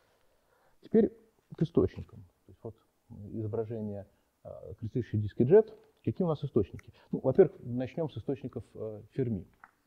Speaker 2: Теперь к источникам. То есть, вот изображение э, крестящий диск джет. Какие у нас источники? Ну, во-первых, начнем с источников э, Ферми.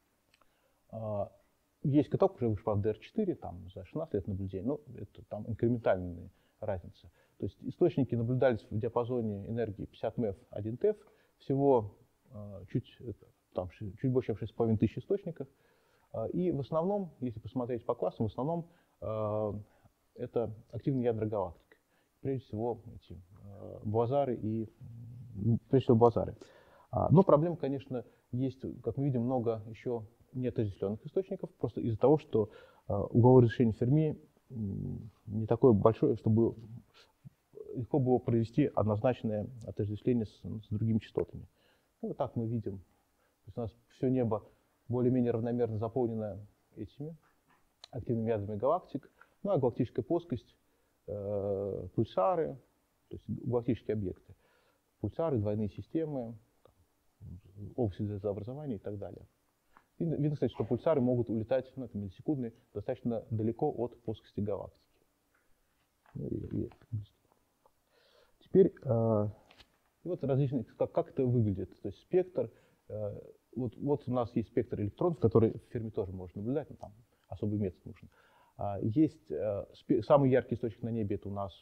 Speaker 2: Э, есть каток, уже вышел в ди эр четыре, там за шестнадцать лет наблюдений, но это там инкрементальные разницы. То есть источники наблюдались в диапазоне энергии пятьдесят мев один тев, всего э, чуть, это, там, чуть больше, чем шесть с половиной тысяч источников. Э, и в основном, если посмотреть по классам, в основном э, это активные ядра галактик. Прежде всего эти э, блазары и прежде всего базары. Но проблем, конечно, есть, как мы видим, много еще неотождествленных источников, просто из-за того, что угловое разрешение Ферми не такое большое, чтобы легко было провести однозначное отождествление с, с другими частотами. Ну, вот так мы видим. То есть у нас все небо более-менее равномерно заполнено этими активными ядрами галактик, ну а галактическая плоскость, э, пульсары, то есть галактические объекты. Пульсары, двойные системы, области звездообразования и так далее. Видно, видно, кстати, что пульсары могут улетать, ну, это миллисекундные, достаточно далеко от плоскости галактики. Ну, и, и, теперь, э, вот различные, как, как это выглядит. То есть спектр Вот, вот у нас есть спектр электронов, который в Ферми тоже можно наблюдать, но там особый метод нужен. Есть самый яркий источник на небе, это у нас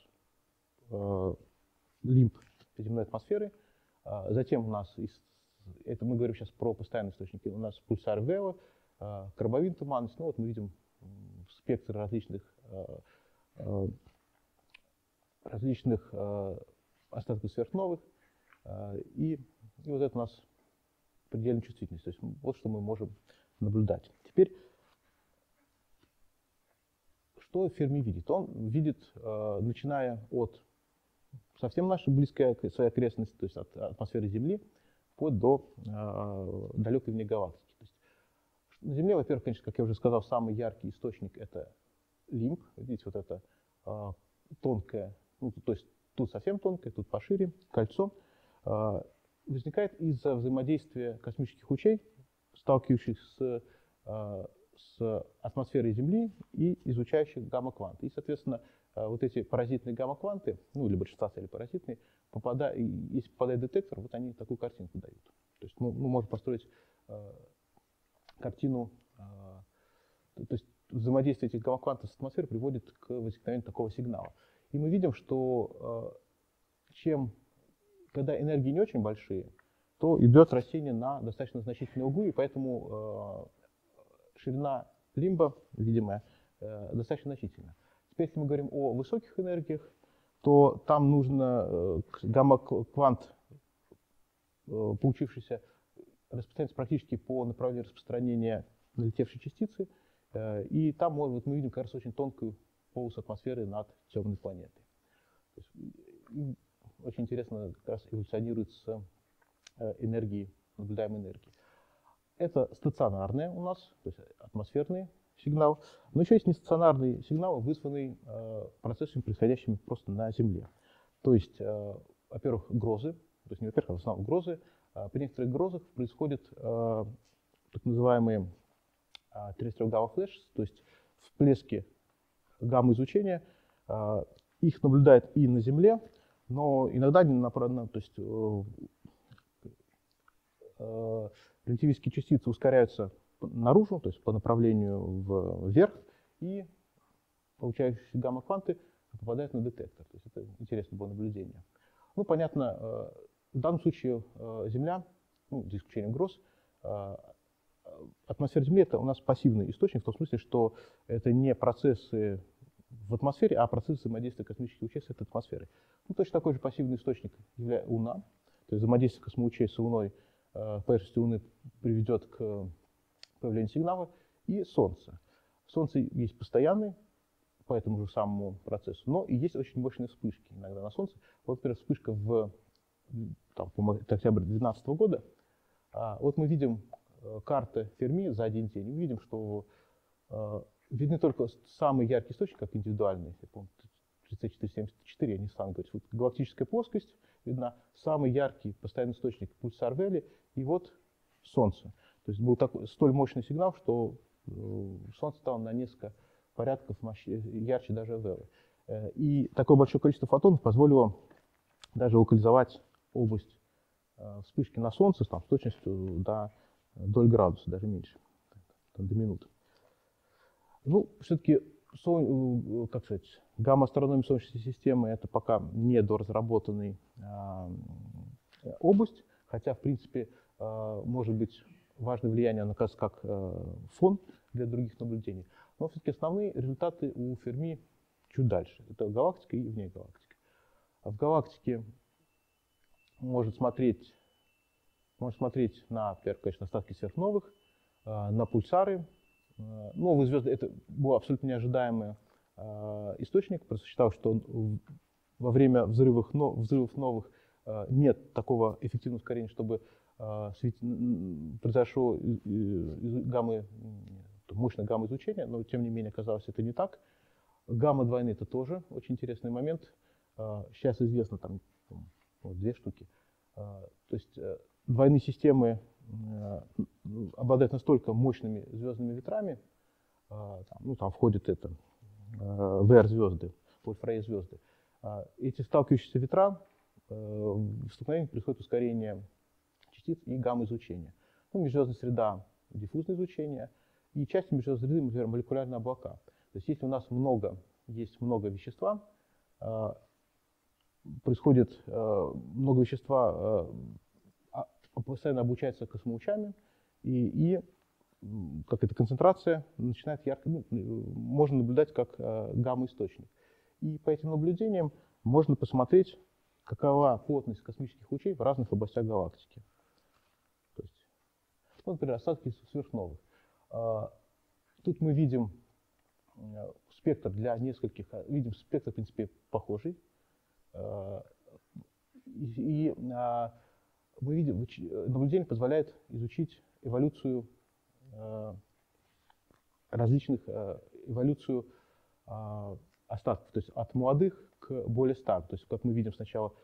Speaker 2: лимб земной атмосферы. Затем у нас, это мы говорим сейчас про постоянные источники, у нас пульсар Вео, карбовин туманность. Ну вот мы видим спектр различных, различных остатков сверхновых. И, и вот это у нас предельная чувствительность. То есть вот что мы можем наблюдать. Теперь, что Ферми видит? Он видит, начиная от совсем нашей близкой к своей окрестности, то есть от атмосферы Земли, вплоть до э, далекой вне галактики. То есть, на Земле, во-первых, конечно, как я уже сказал, самый яркий источник — это лимб. Видите, вот это э, тонкое, ну, то есть тут совсем тонкое, тут пошире, кольцо, э, возникает из-за взаимодействия космических лучей, сталкивающихся с, э, с атмосферой Земли и изучающих гамма-кванты. И, соответственно, вот эти паразитные гамма-кванты, ну или большинство целей паразитные, попадая, если попадает детектор, вот они такую картинку дают. То есть мы, мы можем построить э, картину, э, то есть взаимодействие этих гамма-квантов с атмосферой приводит к возникновению такого сигнала. И мы видим, что э, чем, когда энергии не очень большие, то идет вращение на достаточно значительные углы, и поэтому э, ширина лимба, видимая, э, достаточно значительна. Теперь, если мы говорим о высоких энергиях, то там нужно э, гамма-квант, э, получившийся, распространяется практически по направлению распространения налетевшей частицы. Э, и там вот, мы видим как раз очень тонкую полосу атмосферы над темной планетой. То есть, очень интересно как раз эволюционирует с э, энергией, наблюдаемой энергией. Это стационарные у нас, то есть атмосферные сигнал, но еще есть нестационарный сигнал, вызванный э, процессами, происходящими просто на Земле. То есть, э, во-первых, грозы, то есть не во-первых, а в основном грозы. Э, при некоторых грозах происходят э, так называемые э, terrestrial gamma flashes, то есть всплески гамма-излучения. Э, их наблюдают и на Земле, но иногда они направлены, то есть э, э, релятивистские частицы ускоряются наружу, то есть по направлению вверх, и получающиеся гамма-кванты попадают на детектор. То есть это интересное было наблюдение. Ну, понятно, в данном случае Земля, ну, за исключением гроз, атмосфера Земли — это у нас пассивный источник, в том смысле, что это не процессы в атмосфере, а процессы взаимодействия космических лучей с этой атмосферой. Ну, точно такой же пассивный источник является Луна, то есть взаимодействие космолучей с Луной, поверхности Луны приведет к появлению сигнала, и Солнце. Солнце есть постоянный по этому же самому процессу, но и есть очень мощные вспышки иногда на Солнце. Вот, например, вспышка в там, октябрь две тысячи двенадцатого года. А, вот мы видим э, карты Ферми за один день. Мы видим, что э, видны только самый яркий источник, как индивидуальный, если помните, тридцать четыре семьдесят четыре, я не стану говорить. Вот галактическая плоскость видна, самый яркий постоянный источник пульсар Вели, и вот Солнце. То есть был такой, столь мощный сигнал, что э, Солнце стало на несколько порядков мощнее, ярче даже Велы. Э, и такое большое количество фотонов позволило даже локализовать область э, вспышки на Солнце там, с точностью до доль градуса, даже меньше, там, до минуты. Ну, все-таки, как сказать, гамма-астрономия Солнечной системы — это пока не доразработанная э, область, хотя, в принципе, э, может быть важное влияние, она кажется, как э, фон для других наблюдений. Но все-таки основные результаты у Ферми чуть дальше. Это галактика и вне галактики. А в галактике может смотреть, может смотреть на, например, конечно, остатки сверхновых, э, на пульсары. Э, новые звезды — это был абсолютно неожидаемый э, источник. Просто считал, что во время взрывов, но, взрывов новых э, нет такого эффективного ускорения, чтобы произошло гамма, мощное гамма-излучение, но тем не менее оказалось это не так. Гамма двойные — это тоже очень интересный момент. Сейчас известно там вот, две штуки. То есть двойные системы обладают настолько мощными звездными ветрами, там, ну там входит это вэ эр-звезды, Вольфрей-звезды. Эти сталкивающиеся ветра, в столкновении происходит ускорение частиц и гамма-излучения. Ну, межзвездная среда — диффузное излучение, и часть межзвездной среды, например, молекулярные облака. То есть если у нас много, есть много вещества, происходит много вещества, постоянно обучается космолучами, и, и как эта концентрация начинает ярко, ну, можно наблюдать как гамма-источник. И по этим наблюдениям можно посмотреть, какова плотность космических лучей в разных областях галактики. То есть, ну, например, остатки сверхновых. Тут мы видим спектр для нескольких, видим спектр, в принципе, похожий. И мы видим, наблюдение позволяет изучить эволюцию различных, эволюцию остатков, то есть от молодых к более старым. То есть, как мы видим, сначала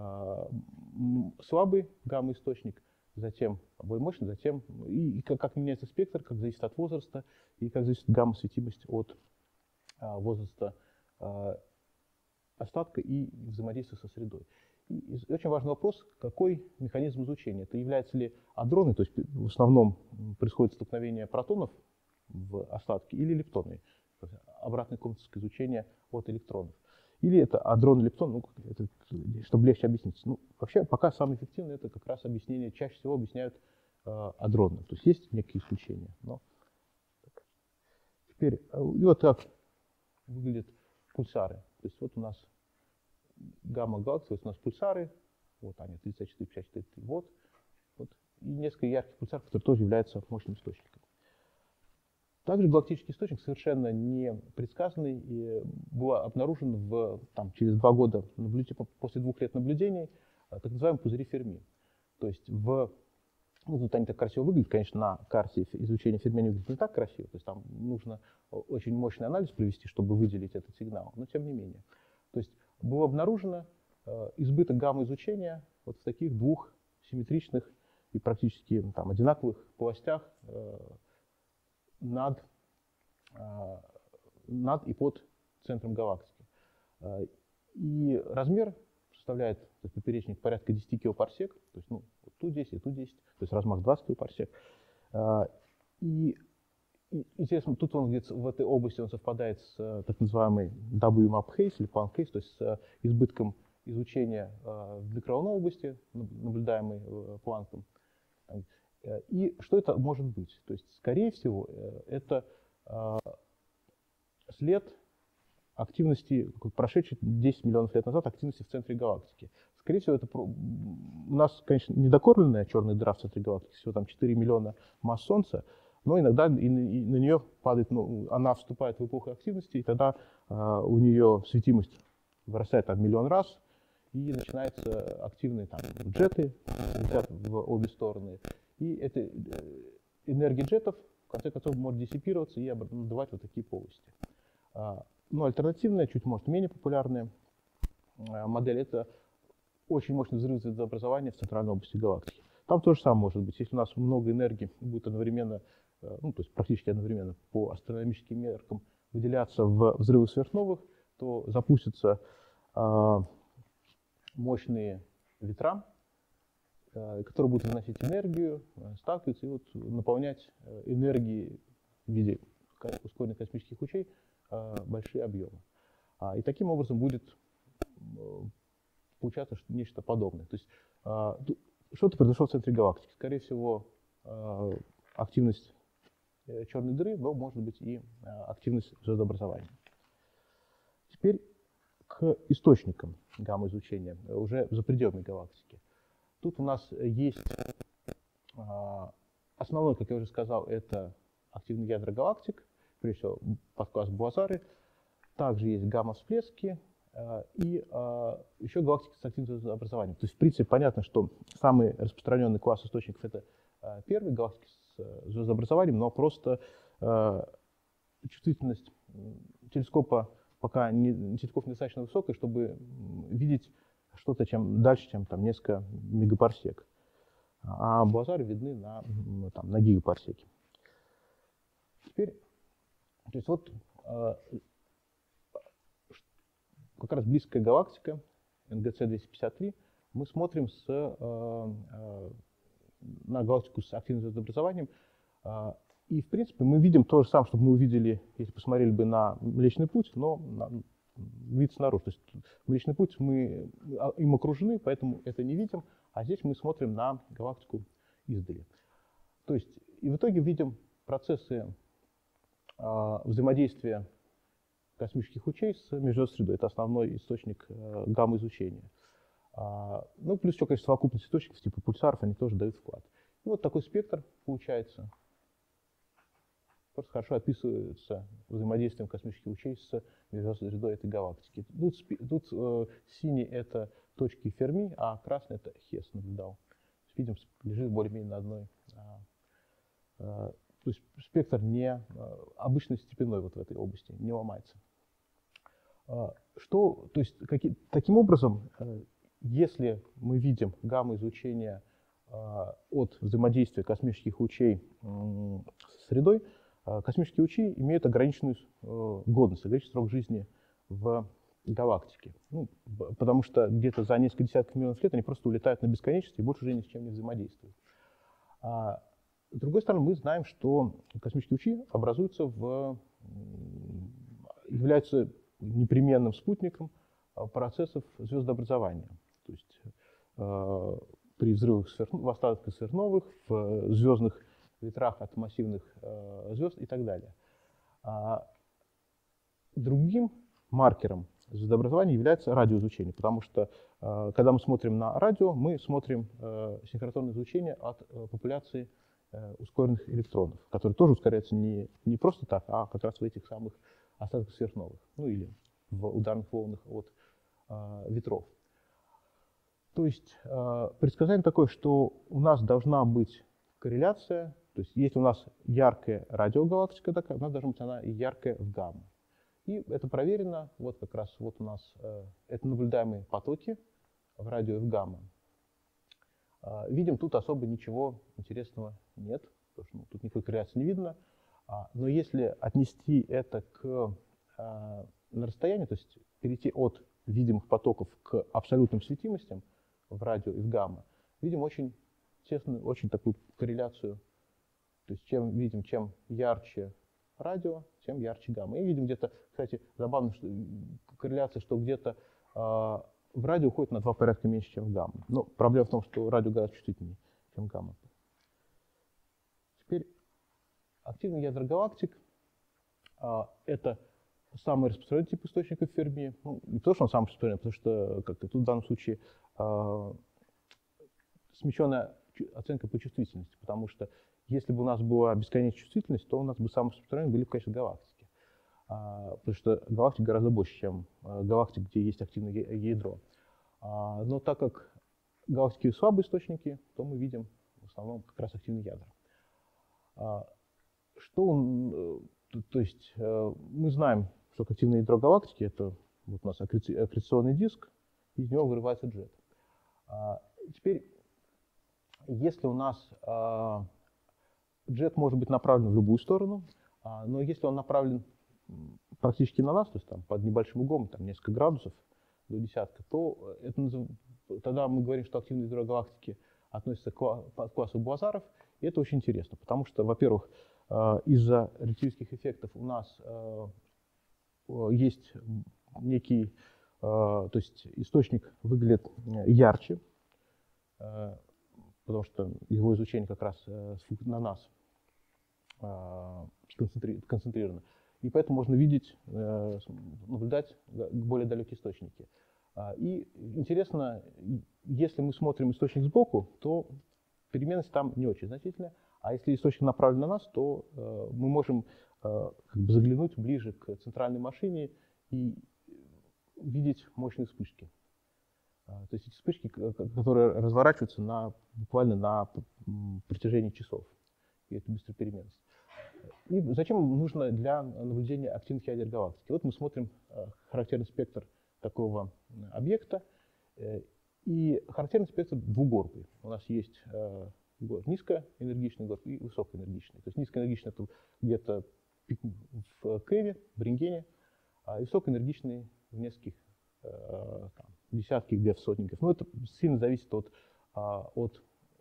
Speaker 2: слабый гамма-источник, затем более мощный, затем и, и как, как меняется спектр, как зависит от возраста, и как зависит гамма-светимость от а, возраста а, остатка и взаимодействия со средой. И, и очень важный вопрос, какой механизм излучения. Это является ли адроны, то есть в основном происходит столкновение протонов в остатке, или лептоны, обратное комнатское излучение от электронов. Или это адрон-лептон, ну, это, чтобы легче объяснить. Ну, вообще, пока самое эффективное, это как раз объяснение, чаще всего объясняют э, адроны. То есть есть некие исключения. Но... Теперь, и вот так выглядят пульсары. То есть вот у нас гамма-галактика, вот у нас пульсары, вот они, тридцать четыре, пятьдесят четыре, вот, вот. И несколько ярких пульсаров, которые тоже являются мощным источником. Также галактический источник совершенно не предсказанный и был обнаружен в, там, через два года, после двух лет наблюдений, так называемые пузыри Ферми. То есть в, ну, тут они так красиво выглядят, конечно, на карте изучения Ферми они выглядят не так красиво, то есть там нужно очень мощный анализ провести, чтобы выделить этот сигнал, но тем не менее. То есть было обнаружено э, избыток гамма-излучения вот в таких двух симметричных и практически там, одинаковых полостях э, Над, над и под центром галактики. И размер составляет, то есть, поперечник порядка десять килопарсек, то есть ну, вот тут десять и тут десять, то есть размах двадцать килопарсек. И, и интересно, тут он где-то в этой области он совпадает с так называемой W-map haze или Planck haze, то есть с избытком излучения в микроволновой области, наблюдаемой Планком. И что это может быть? То есть, скорее всего, это э, след активности, прошедшей десять миллионов лет назад, активности в центре галактики. Скорее всего, это у нас, конечно, недокормленная черная дыра в центре галактики, всего там четыре миллиона масс Солнца, но иногда и на, и на нее падает, ну, она вступает в эпоху активности, и тогда э, у нее светимость вырастает там миллион раз, и начинаются активные там джеты, летят в обе стороны. И эта энергия джетов, в конце концов, может диссипироваться и надувать вот такие полости. Но альтернативная, чуть, может, менее популярная модель — это очень мощный взрыв звездообразования в центральной области галактики. Там то же самое может быть. Если у нас много энергии будет одновременно, ну, то есть практически одновременно по астрономическим меркам выделяться в взрывы сверхновых, то запустятся мощные ветра, которые будут выносить энергию, сталкиваться и вот наполнять энергией в виде ускоренных космических лучей большие объемы. И таким образом будет получаться нечто подобное. То есть что-то произошло в центре галактики. Скорее всего, активность черной дыры, но может быть и активность звездообразования. Теперь к источникам гамма-излучения уже за пределами галактики. Тут у нас есть основной, как я уже сказал, это активные ядра галактик, прежде всего подкласс Буазары. Также есть гамма-всплески и еще галактики с активным звездообразованием. То есть, в принципе, понятно, что самый распространенный класс источников — это первый, галактики с звездообразованием, но просто чувствительность телескопа пока не, телескоп недостаточно высокая, чтобы видеть что-то чем дальше, чем там несколько мегапарсек. А Буазары видны на, там, на гигапарсеке. Теперь, то есть вот э, как раз близкая галактика эн гэ цэ двести пятьдесят три, мы смотрим с э, э, на галактику с активным звездообразованием. И, в принципе, мы видим то же самое, что мы увидели, если посмотрели бы на Млечный Путь, но на вид снаружи. То есть Млечный Путь, мы им окружены, поэтому это не видим, а здесь мы смотрим на галактику издали. То есть и в итоге видим процессы э, взаимодействия космических лучей с межзвездной средой. Это основной источник э, гамма-излучения. А, ну, плюс еще, конечно, совокупность источников типа пульсаров, они тоже дают вклад. И вот такой спектр получается. Просто хорошо описывается взаимодействием космических лучей с межзвездной средой этой галактики. Тут, тут э, синий — это точки Ферми, а красный — это Хесс наблюдал. Видим, лежит более-менее на одной. А, а, то есть спектр не а, обычно степенной вот в этой области, не ломается. А, что, то есть, какие, таким образом, если мы видим гамма-излучение а, от взаимодействия космических лучей м, с средой, а, космические лучи имеют ограниченную а, годность, ограниченный срок жизни в галактики. Ну, потому что где-то за несколько десятков миллионов лет они просто улетают на бесконечность и больше уже ни с чем не взаимодействуют. А, с другой стороны, мы знаем, что космические лучи образуются в, являются непременным спутником процессов звездообразования. То есть э, при взрывах сверх, в остатках сверхновых, в звездных ветрах от массивных э, звезд и так далее. А другим маркером звездообразования является радиоизлучение, потому что э, когда мы смотрим на радио, мы смотрим э, синхротронное излучение от э, популяции э, ускоренных электронов, которые тоже ускоряются не, не просто так, а как раз в этих самых остатках сверхновых, ну или в ударных волнах от э, ветров. То есть э, предсказание такое, что у нас должна быть корреляция, то есть если у нас яркая радиогалактика, такая, у нас должна быть она и яркая в гамма. И это проверено, вот как раз вот у нас э, это наблюдаемые потоки в радио и в гамма. Э, видим, тут особо ничего интересного нет, потому что ну, тут никакой корреляции не видно. А, но если отнести это к, э, на расстояние, то есть перейти от видимых потоков к абсолютным светимостям в радио и в гамма, видим очень тесную, очень такую корреляцию. То есть чем видим, чем ярче радио, тем ярче гамма. И видим где-то, кстати, забавно, что корреляция, что где-то э, в радио уходит на два порядка меньше, чем в гамма. Но проблема в том, что радио гораздо чувствительнее, чем гамма. Теперь активные ядра галактик э, — это самый распространенный тип источников Ферми. Ну, не то, что он самый распространенный, потому что как тут в данном случае э, смещенная оценка по чувствительности, потому что если бы у нас была бесконечная чувствительность, то у нас бы самые распространенные были, конечно, галактики. А, потому что галактик гораздо больше, чем а, галактик, где есть активное ядро. А, но так как галактики слабые источники, то мы видим в основном как раз активные ядра. А, что он, то, то есть мы знаем, что активное ядро галактики — это вот у нас аккреционный диск, из него вырывается джет. А, теперь, если у нас а, джет может быть направлен в любую сторону, а, но если он направлен практически на нас, то есть там, под небольшим углом, там, несколько градусов до десятка, то это, тогда мы говорим, что активные ядра галактики относятся к классу Блазаров. И это очень интересно, потому что, во-первых, а, из-за релятивистских эффектов у нас а, есть некий, а, то есть источник выглядит ярче, а, потому что его излучение как раз на нас сконцентрировано. И поэтому можно видеть, наблюдать более далекие источники. И интересно, если мы смотрим источник сбоку, то переменность там не очень значительная. А если источник направлен на нас, то мы можем как бы заглянуть ближе к центральной машине и видеть мощные вспышки. То есть эти вспышки, которые разворачиваются на, буквально на протяжении часов. И это быстрая переменность. И зачем нужно для наблюдения активных ядер галактики? Вот мы смотрим характерный спектр такого объекта. И характерный спектр двугорный. У нас есть низкоэнергичный горб и высокоэнергичный. То есть низкоэнергичный — это где-то в Кеве, в Рентгене, а высокоэнергичный в нескольких там, десятки, где в сотниках. Но это сильно зависит от, от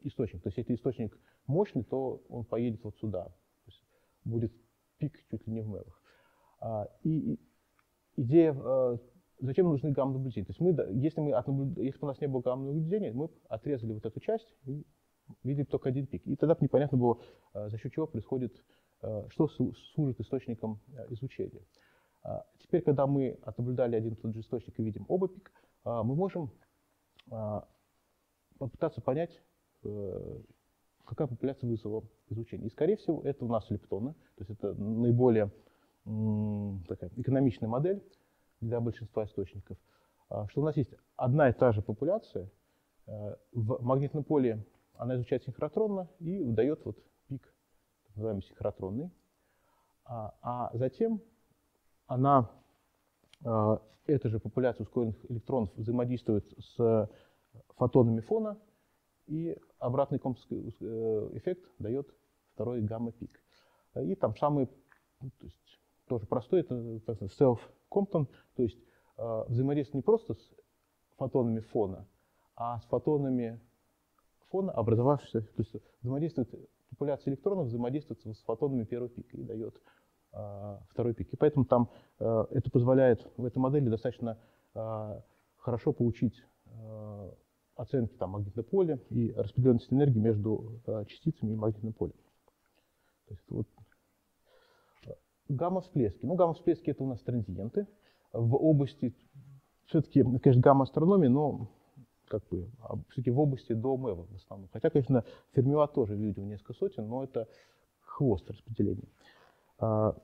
Speaker 2: источник. То есть если источник мощный, то он поедет вот сюда. То есть будет пик чуть ли не в мелах. А, и идея, а, зачем нужны гамма-наблюдения? То есть мы, если, мы от наблюд... если бы у нас не было гамма-наблюдения, мы отрезали вот эту часть и видели только один пик. И тогда непонятно было, а, за счет чего происходит, а, что служит источником а, излучения. А, теперь, когда мы отнаблюдали один и тот же источник и видим оба пика, а, мы можем а, попытаться понять, а, какая популяция вызвала излучение. И, скорее всего, это у нас лептоны, то есть это наиболее м, такая экономичная модель для большинства источников, а, что у нас есть одна и та же популяция, а, в магнитном поле она излучает синхротронно и выдает вот пик, так называемый синхротронный, а, а затем она, а, эта же популяция ускоренных электронов взаимодействует с фотонами фона, и обратный компский эффект дает второй гамма-пик. И там самый, ну, то есть, тоже простой, это self-Compton, то есть э, взаимодействие не просто с фотонами фона, а с фотонами фона, образовавшихся, то есть взаимодействует, популяция электронов взаимодействует с фотонами первого пика и дает э, второй пик. И поэтому там э, это позволяет в этой модели достаточно э, хорошо получить э, оценки там, магнитного поля и распределенность энергии между э, частицами и магнитным полем. То есть, вот, гамма-всплески. Ну, гамма-всплески — это у нас транзиенты. В области, все-таки, конечно, гамма-астрономии, но как бы, все-таки в области до МЭВа в основном. Хотя, конечно, Фермиот тоже видел несколько сотен, но это хвост распределения. А,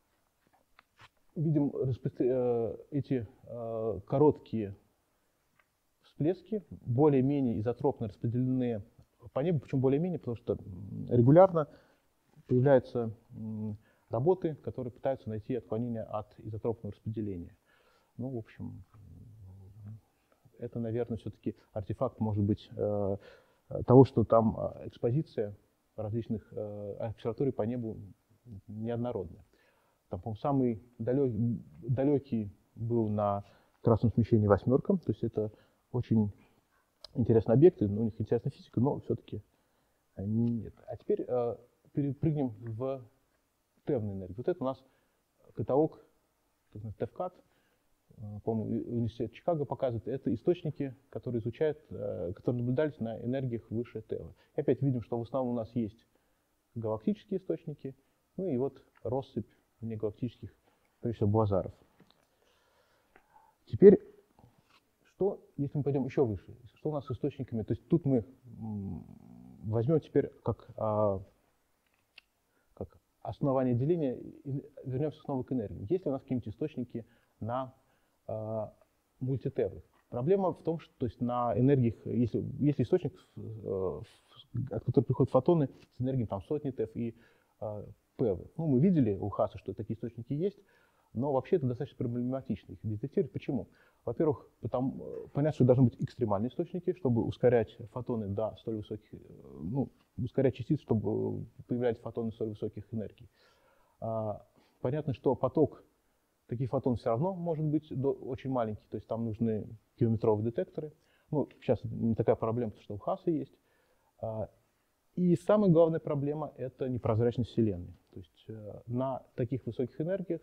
Speaker 2: видим эти а, короткие всплески более-менее изотропно распределены по небу. Почему более-менее? Потому что регулярно появляются работы, которые пытаются найти отклонение от изотропного распределения. Ну, в общем, это, наверное, все-таки артефакт, может быть, э, того, что там экспозиция различных э, обсерваторий по небу неоднородная. Там, по-моему, самый далекий, далекий был на красном смещении восьмерка, то есть это очень интересные объекты, ну, у них интересная физика, но все-таки нет. А теперь э, перепрыгнем в тевную энергию. Вот это у нас каталог, ТЭВКАТ, по-моему, университет Чикаго показывает, это источники, которые изучают, э, которые наблюдались на энергиях выше ТЭВы. И опять видим, что в основном у нас есть галактические источники, ну и вот россыпь внегалактических, прежде всего, блазаров. Теперь, что, если мы пойдем еще выше, что у нас с источниками? То есть тут мы возьмем теперь как, а, как основание деления, вернемся снова к энергии. Есть ли у нас какие-нибудь источники на а, мультитевы? Проблема в том, что то есть на энергиях, если, если источник, от которого приходят фотоны с энергией там, сотни ТЭВ и а, ПЭВы. Ну, мы видели у Хаса, что такие источники есть, но вообще это достаточно проблематично их детектировать. Почему? Во-первых, потому, понятно, что должны быть экстремальные источники, чтобы ускорять фотоны до столь высоких, ну, ускорять частицы, чтобы появлялись фотоны столь высоких энергий. А, понятно, что поток таких фотонов все равно может быть до, очень маленький, то есть там нужны километровые детекторы. Ну, сейчас не такая проблема, потому что у Хаса есть. А, и самая главная проблема — это непрозрачность Вселенной. То есть э, на таких высоких энергиях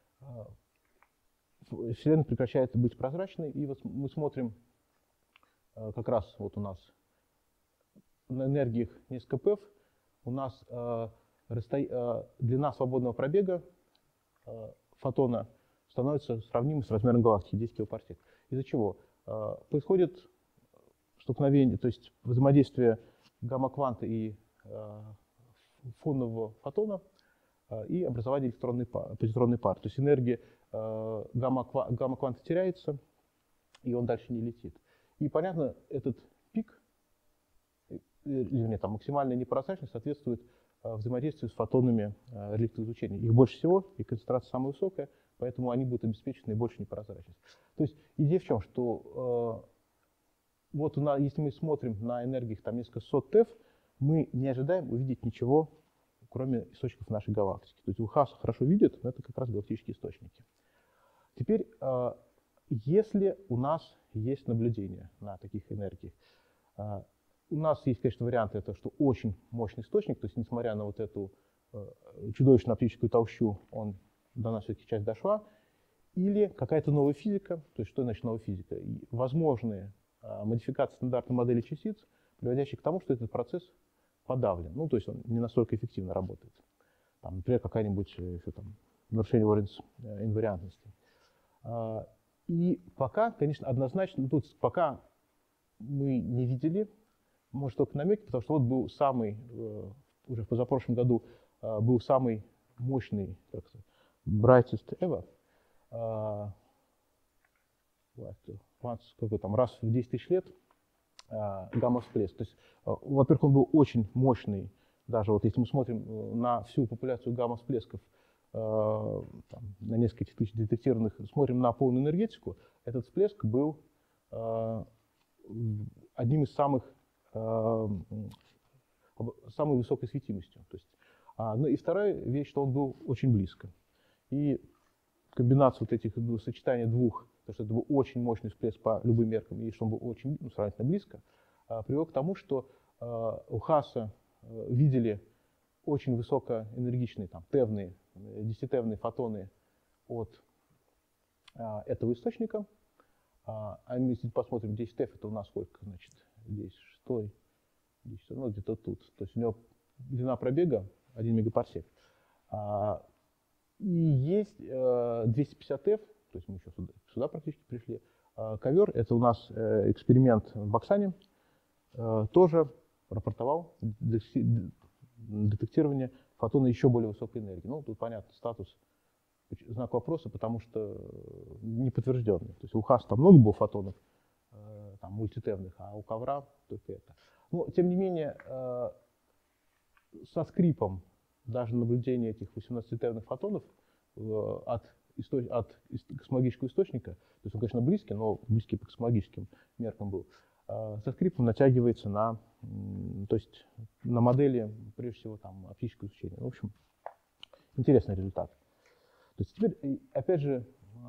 Speaker 2: Вселенная прекращает быть прозрачной, и вот мы смотрим как раз вот у нас на энергиях несколько ПЭВ, у нас э, расто... э, длина свободного пробега э, фотона становится сравнимой с размером галактики десять килопарсек. Из-за чего? Э, происходит столкновение, то есть взаимодействие гамма-кванта и э, фонового фотона и образование электронной пары, позитронной пары. То есть энергия э, гамма-кванта теряется, и он дальше не летит. И, понятно, этот пик, или нет, там максимальная непрозрачность соответствует э, взаимодействию с фотонами э, электроизлучения. Их больше всего, и концентрация самая высокая, поэтому они будут обеспечены больше непрозрачность. То есть идея в чем, что э, вот у нас, если мы смотрим на энергиях там несколько сот ТЭВ, мы не ожидаем увидеть ничего, кроме источников нашей галактики. То есть у Хаса хорошо видят, но это как раз галактические источники. Теперь, если у нас есть наблюдение на таких энергиях, у нас есть, конечно, варианты, это что очень мощный источник, то есть несмотря на вот эту э, чудовищную оптическую толщу, он до нас все-таки часть дошла, или какая-то новая физика, то есть что значит новая физика, и возможные э, модификации стандартной модели частиц, приводящие к тому, что этот процесс подавлен, ну, то есть он не настолько эффективно работает. Там, например, какая-нибудь еще там нарушение Лоренц инвариантности. Э, и пока, конечно, однозначно, ну, тут пока мы не видели, может, только намеки, потому что вот был самый, уже в позапрошлом году, был самый мощный, как сказать, brightest ever, какой там, раз в десять тысяч лет гамма-всплеск. То есть, во-первых, он был очень мощный, даже вот если мы смотрим на всю популяцию гамма-всплесков, там, на несколько тысяч детектированных, смотрим на полную энергетику, этот всплеск был одним из самых самой высокой светимостью. То есть, а, ну и вторая вещь, что он был очень близко. И комбинация вот этих сочетания двух, то, что это был очень мощный всплеск по любым меркам, и что он был очень, ну, сравнительно близко, а, привел к тому, что а, у Хасса а, видели очень высокоэнергичные, там, тевные, десятитевные фотоны от а, этого источника. А, а если посмотрим, десять эф, это у нас сколько, значит, здесь шестой, ну, где-то тут. То есть у него длина пробега один мегапарсек. А, и есть а, двести пятьдесят эф, то есть мы еще сюда, сюда практически пришли. А, ковер, это у нас а, эксперимент в Баксане, а, тоже рапортовал детектирование фотона еще более высокой энергии. Ну, тут понятно, статус, знак вопроса, потому что не подтвержденный. То есть у Хасса там много было фотонов, а, там, мультитевных, а у ковра только это. Но, тем не менее, э, со скрипом даже наблюдение этих восемнадцатитевных фотонов э, от, исто- от космологического источника, то есть он, конечно, близкий, но близкий по космологическим меркам был, э, со скрипом натягивается на, э, то есть на модели, прежде всего, там, оптического изучения. В общем, интересный результат. То есть теперь, опять же,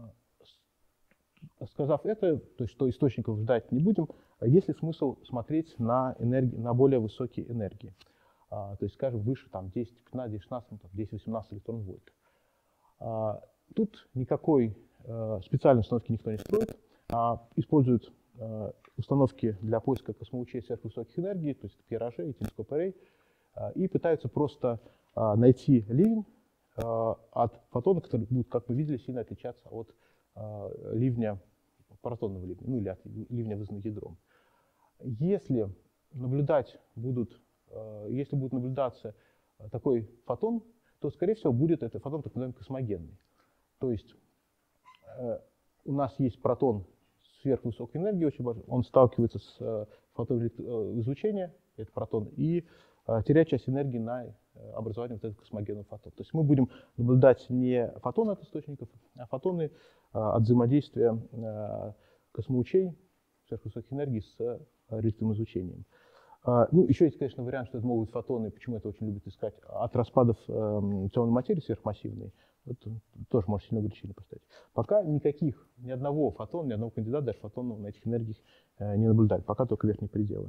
Speaker 2: сказав это, то есть что источников ждать не будем, есть ли смысл смотреть на, энергии, на более высокие энергии? А, то есть, скажем, выше там, десять, пятнадцать, десять, шестнадцать, десять, восемнадцать электронных вольт. А, тут никакой а, специальной установки никто не строит, а используют а, установки для поиска космолучей сверхвысоких энергий, то есть Пьер-Роже и телескоп Арей, а, и пытаются просто а, найти ливень а, от фотона, который будет, как мы видели, сильно отличаться от а, ливня, протонного ливня, ну или от ливня, вызванного ядром. Если наблюдать будут, если будет наблюдаться такой фотон, то, скорее всего, будет это фотон так называемый космогенный. То есть у нас есть протон сверхвысокой энергии, очень большой, он сталкивается с фотоном излучения, это протон, и теряет часть энергии на образование вот этого космогенного фотона. То есть мы будем наблюдать не фотоны от источников, а фотоны от взаимодействия космолучей сверхвысокой энергии с релятивным излучением. Ну, еще есть, конечно, вариант, что это могут быть фотоны, почему это очень любят искать, от распадов темной материи сверхмассивной. Это тоже может сильно ограничение поставить. Пока никаких, ни одного фотона, ни одного кандидата, даже фотонов на этих энергиях не наблюдали. Пока только верхние пределы.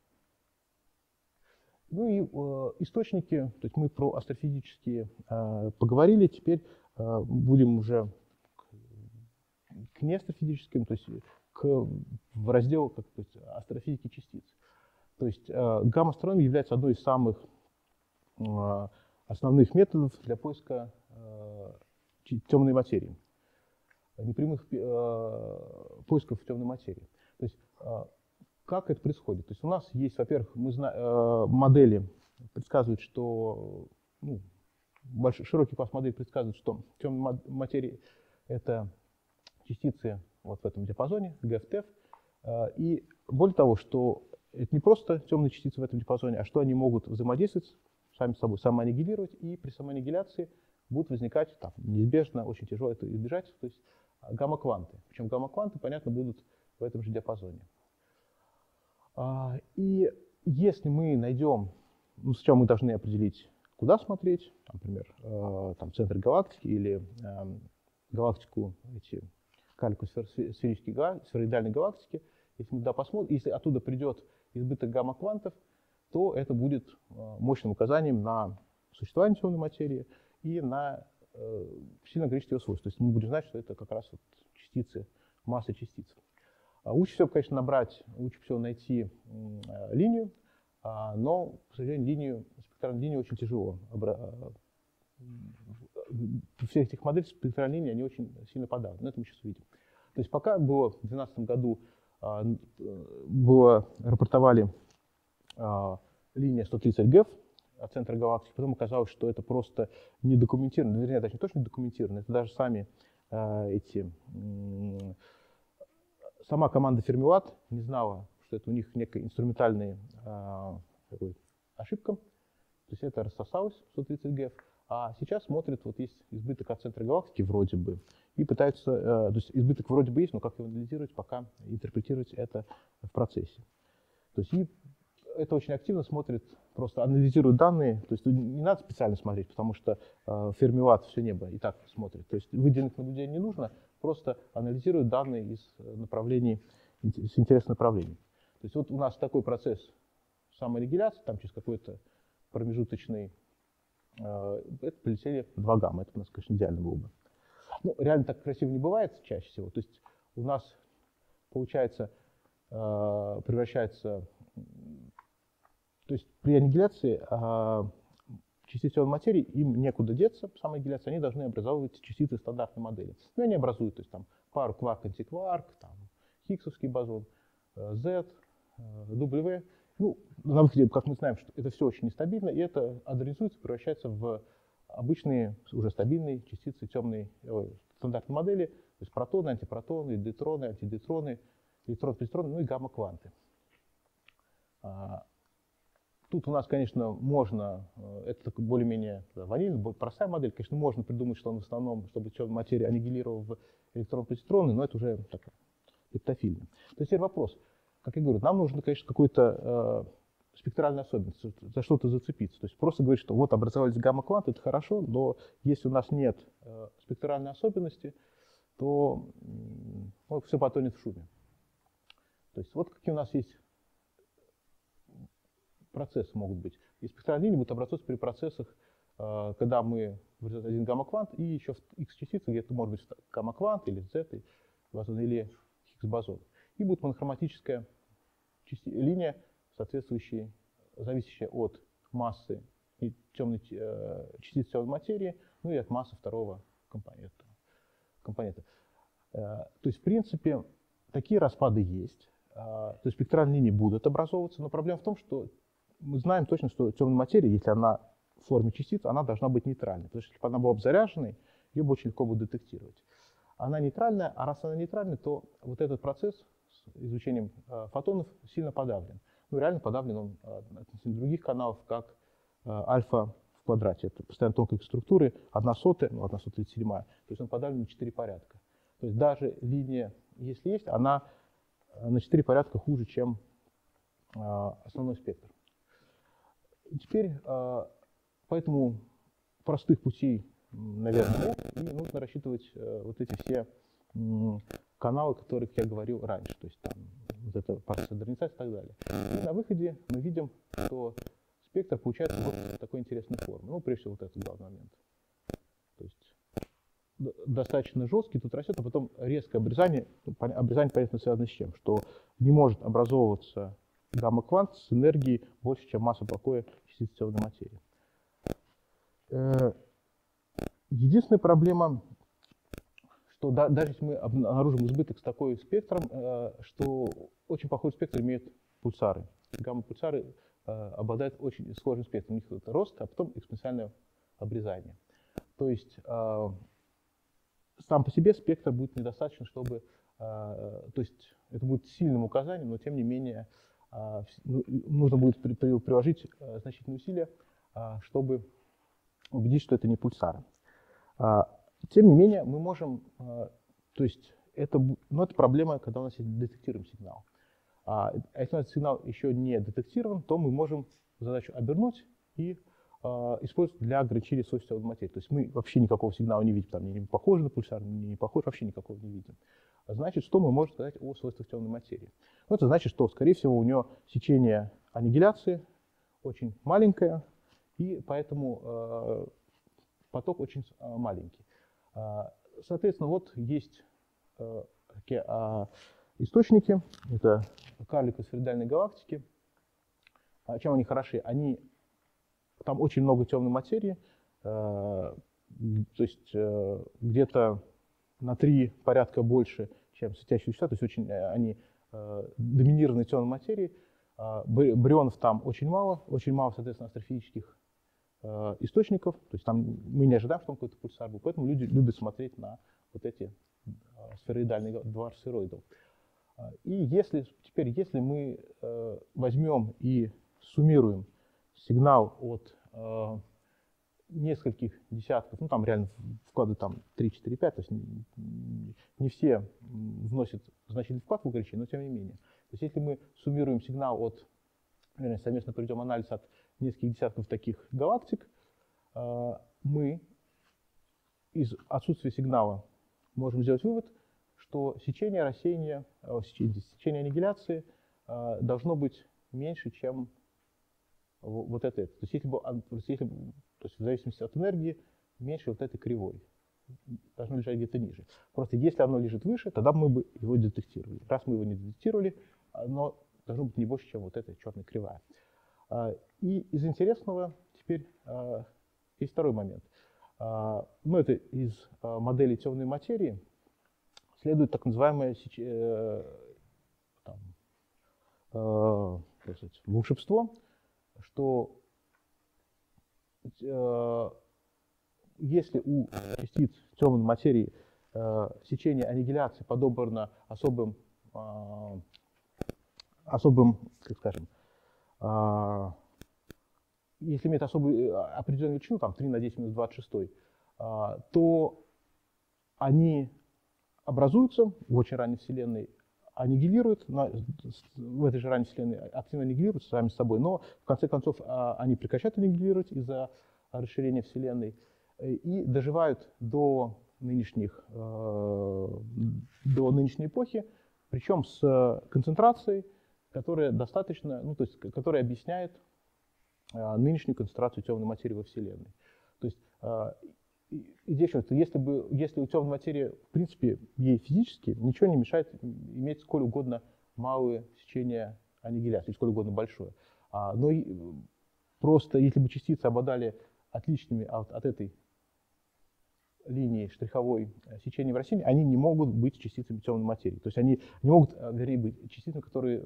Speaker 2: Ну и э, источники, то есть мы про астрофизические э, поговорили, теперь э, будем уже к, к неастрофизическим, то есть к, в раздел как, то есть, астрофизики частиц. То есть э, гамма-астрономия является одной из самых э, основных методов для поиска э, темной материи, непрямых э, поисков темной материи. То есть, э, как это происходит? То есть у нас есть, во-первых, мы знаем, э, модели предсказывают, что ну, большой, широкий класс моделей предсказывает, что темная материя — это частицы вот в этом диапазоне, джи эф ти эф. Э, и более того, что это не просто темные частицы в этом диапазоне, а что они могут взаимодействовать сами с собой, самоаннигилировать, и при самоаннигиляции будут возникать там, неизбежно, очень тяжело это избежать, то есть гамма-кванты. Причем гамма-кванты, понятно, будут в этом же диапазоне. И если мы найдем, ну, сначала мы должны определить, куда смотреть, например, там, центр галактики или э, галактику, эти калькулы сферические сфероидальной галактики. Если мы туда посмотрим, если оттуда придет избыток гамма-квантов, то это будет мощным указанием на существование темной материи и на сильное количество ее свойств. То есть мы будем знать, что это как раз вот частицы, масса частиц. Лучше всего, конечно, набрать, лучше всего найти линию, но, к сожалению, линию, спектральную линию очень тяжело. В всех этих моделях спектральные линии, они очень сильно подавлены. Это мы сейчас увидим. То есть пока было в две тысячи двенадцатом году было, рапортовали линия сто тридцать ГЭФ от центра галактики, потом оказалось, что это просто не документировано, вернее, даже не то, что не документировано, это даже сами эти, сама команда Fermi-Lab не знала, что это у них некая инструментальная такой, ошибка, то есть это рассосалось сто тридцать ГЭФ. А сейчас смотрят, вот есть избыток от центра галактики вроде бы, и пытаются, э, то есть избыток вроде бы есть, но как его анализировать, пока интерпретировать это в процессе. То есть и это очень активно смотрит, просто анализирует данные, то есть не надо специально смотреть, потому что э, Fermi-Lab все небо и так смотрит. То есть выделенных наблюдений не нужно, просто анализирует данные из направлений, с интересных направлений. То есть вот у нас такой процесс саморегуляции, там через какой-то промежуточный, это полетели два гамма. Это у нас, конечно, идеально было бы. Ну, реально так красиво не бывает чаще всего. То есть у нас, получается, превращается... То есть при аннигиляции частицы темной материи, им некуда деться, самоаннигиляции, они должны образовывать частицы стандартной модели. Ну, они образуют, то есть там пару кварк-антикварк, там Хиггсовский бозон, Z, W. Ну, на выходе, как мы знаем, что это все очень нестабильно, и это адресуется, превращается в обычные, уже стабильные частицы темной э, стандартной модели, то есть протоны, антипротоны, дейтроны, антидейтроны, электроны, позитроны, ну и гамма-кванты. А, тут у нас, конечно, можно, это более-менее ванильная, простая модель, конечно, можно придумать, что он в основном, чтобы темная материя аннигилировала в электрон-позитроны, но это уже так, пептофильно. То есть теперь вопрос. Как я говорю, нам нужно, конечно, какой-то э, спектральная особенность, за что-то зацепиться. То есть просто говорить, что вот образовались гамма-кванты, это хорошо, но если у нас нет э, спектральной особенности, то ну, все потонет в шуме. То есть вот какие у нас есть процессы могут быть. И спектральные линии будут образовываться при процессах, э, когда мы вырезаем один гамма-квант, и еще X-частица, где-то может быть гамма-квант или Z, или Хиггс-бозон. И будет монохроматическая линия, соответствующая, зависящая от массы и темной, э, частицы темной материи, ну и от массы второго компонента. компонента. Э, то есть, в принципе, такие распады есть. Э, то есть спектральные линии будут образовываться, но проблема в том, что мы знаем точно, что темная материя, если она в форме частиц, она должна быть нейтральной. Потому что если бы она была бы заряженной, ее бы очень легко будет детектировать. Она нейтральная, а раз она нейтральная, то вот этот процесс с изучением э, фотонов сильно подавлен. Ну, реально подавлен он э, относительно других каналов, как э, альфа в квадрате. Это постоянно тонкие структуры, одна сотая, ну, одна сотая седьмая. То есть он подавлен на четыре порядка. То есть даже линия, если есть, она на четыре порядка хуже, чем э, основной спектр. И теперь, э, поэтому простых путей, наверное, нет, и нужно рассчитывать э, вот эти все м, каналы, о которых я говорил раньше, то есть там вот это процесс модернизации и так далее. И на выходе мы видим, что спектр получается вот такой интересной формы. Ну, прежде всего, вот этот главный момент. То есть достаточно жесткий тут растет, а потом резкое обрезание. Обрезание, понятно, связано с чем? Что не может образовываться гамма-квант с энергией больше, чем масса покоя частицы темной материи. Единственная проблема, что да, даже если мы обнаружим избыток с такой спектром, э, что очень похожий спектр имеют пульсары. Гамма-пульсары э, обладают очень схожим спектром. У них это рост, а потом экспоненциальное обрезание. То есть э, сам по себе спектр будет недостаточно, чтобы... Э, то есть это будет сильным указанием, но тем не менее э, нужно будет при, при, приложить э, значительные усилия, э, чтобы убедить, что это не пульсары. Тем не менее, мы можем, то есть это, ну, это проблема, когда у нас детектируем сигнал. А если у нас сигнал еще не детектирован, то мы можем задачу обернуть и использовать для ограничения свойств темной материи. То есть мы вообще никакого сигнала не видим, там не похоже на пульсар, не похоже, вообще никакого не видим. значит, что мы можем сказать о свойствах темной материи? Ну, это значит, что, скорее всего, у нее сечение аннигиляции очень маленькое, и поэтому э, поток очень э, маленький. Э, соответственно, вот есть э, такие э, источники, это карлико-сферидальные галактики. А чем они хороши? Они, там очень много темной материи, э, то есть э, где-то на три порядка больше, чем светящие вещества, то есть очень, они э, доминированы темной материей. Э, барионов там очень мало, очень мало, соответственно, астрофизических э, источников, то есть там мы не ожидаем, что там какой-то пульсар был, поэтому люди любят смотреть на вот эти э, сфероидальные два сфероидов. И если, теперь, если мы э, возьмем и суммируем сигнал от э, нескольких десятков, ну там реально вклады там три, четыре, пять, то есть не, не все вносят значительный вклад в увеличение, но тем не менее. То есть если мы суммируем сигнал от, вернее, совместно проведем анализ от нескольких десятков таких галактик, э, мы из отсутствия сигнала можем сделать вывод, что сечение рассеяния, сечение аннигиляции э, должно быть меньше, чем вот это. То есть, если бы, если, то есть в зависимости от энергии меньше вот этой кривой. Должно лежать где-то ниже. Просто если оно лежит выше, тогда мы бы его детектировали. Раз мы его не детектировали, оно должно быть не больше, чем вот эта черная кривая. И из интересного теперь есть второй момент. Ну, это из модели темной материи следует так называемое там, э, сказать, волшебство, что э, если у частиц темной материи э, сечение аннигиляции подобрано особым, э, особым, как скажем, э, если имеет особую определенную величину, там три на десять минус двадцать шесть, э, то они образуются в очень ранней Вселенной, аннигилируют, в этой же ранней Вселенной активно аннигилируются сами с собой, но в конце концов они прекращают аннигилировать из-за расширения Вселенной и доживают до, нынешних, до нынешней эпохи, причем с концентрацией, которая достаточно, ну, то есть, которая объясняет нынешнюю концентрацию темной материи во Вселенной. То есть, и здесь вот, если, бы, если у темной материи, в принципе, ей физически ничего не мешает иметь сколь угодно малое сечение аннигиляции, сколь угодно большое. А, но и просто, если бы частицы обладали отличными от, от этой линии штриховой сечения вращения, они не могут быть частицами темной материи. То есть они не могут, вернее, быть частицами, которые,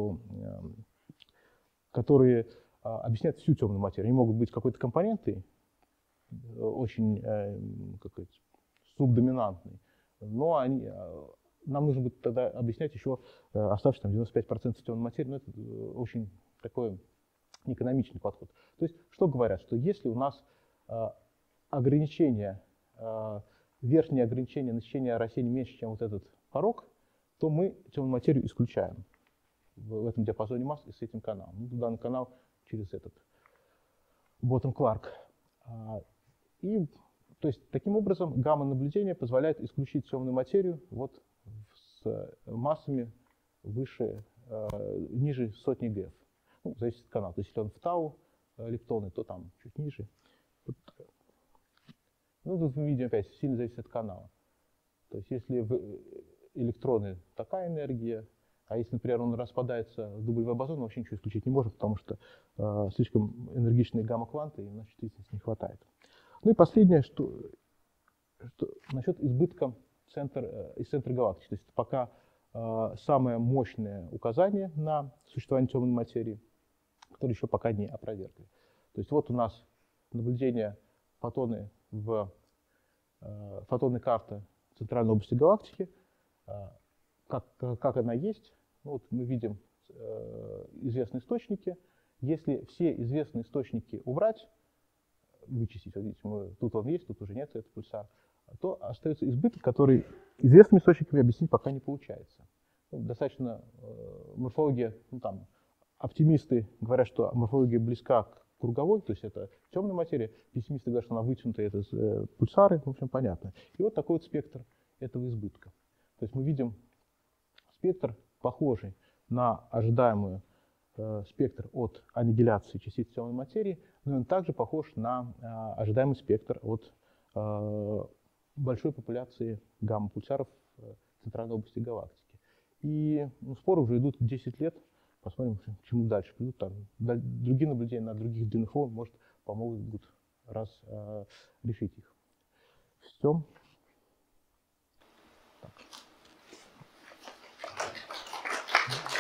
Speaker 2: которые объясняют всю темную материю. Они могут быть какой-то компонентой, очень э, как сказать, субдоминантный, но они, э, нам нужно будет тогда объяснять еще э, оставшиеся там, девяносто пять процентов темной материи, но это э, очень такой неэкономичный подход. То есть, что говорят, что если у нас э, ограничение, э, верхнее ограничение насыщения рассеяния меньше, чем вот этот порог, то мы темную материю исключаем в, в этом диапазоне масс и с этим каналом. Ну, данный канал через этот bottom Clark. И, то есть, таким образом, гамма-наблюдение позволяет исключить темную материю вот с массами выше, э, ниже сотни ГЭФ. Ну, зависит от канала. То есть, если он в тау лептоны, то там чуть ниже. Вот. Ну, тут мы видим опять, сильно зависит от канала. То есть, если в электроны такая энергия, а если, например, он распадается в W-бозон, вообще ничего исключить не может, потому что э, слишком энергичные гамма-кванты, и значит, чувствительности не хватает. Ну и последнее, что, что насчет избытка центр, из центра галактики. То есть пока э, самое мощное указание на существование темной материи, которое еще пока не опровергли. То есть вот у нас наблюдение фотоны в э, фотонной карте центральной области галактики. Э, как, как она есть, ну, вот мы видим э, известные источники. Если все известные источники убрать, вычистить, вот видите, мы, тут он есть, тут уже нет, это пульсар, то остается избыток, который известными источниками объяснить пока не получается. Ну, достаточно э, морфология, ну, там, оптимисты говорят, что морфология близка к круговой, то есть это темная материя, пессимисты говорят, что она вытянутая, это э, пульсары, в общем, понятно. И вот такой вот спектр этого избытка. То есть мы видим спектр, похожий на ожидаемый э, спектр от аннигиляции частиц темной материи, но он также похож на э, ожидаемый спектр от э, большой популяции гамма-пульсаров в центральной области галактики. И ну, споры уже идут десять лет. Посмотрим, к чему дальше придут. Там, другие наблюдения на других длинных волн, может, помогут раз э, решить их. Все. Так.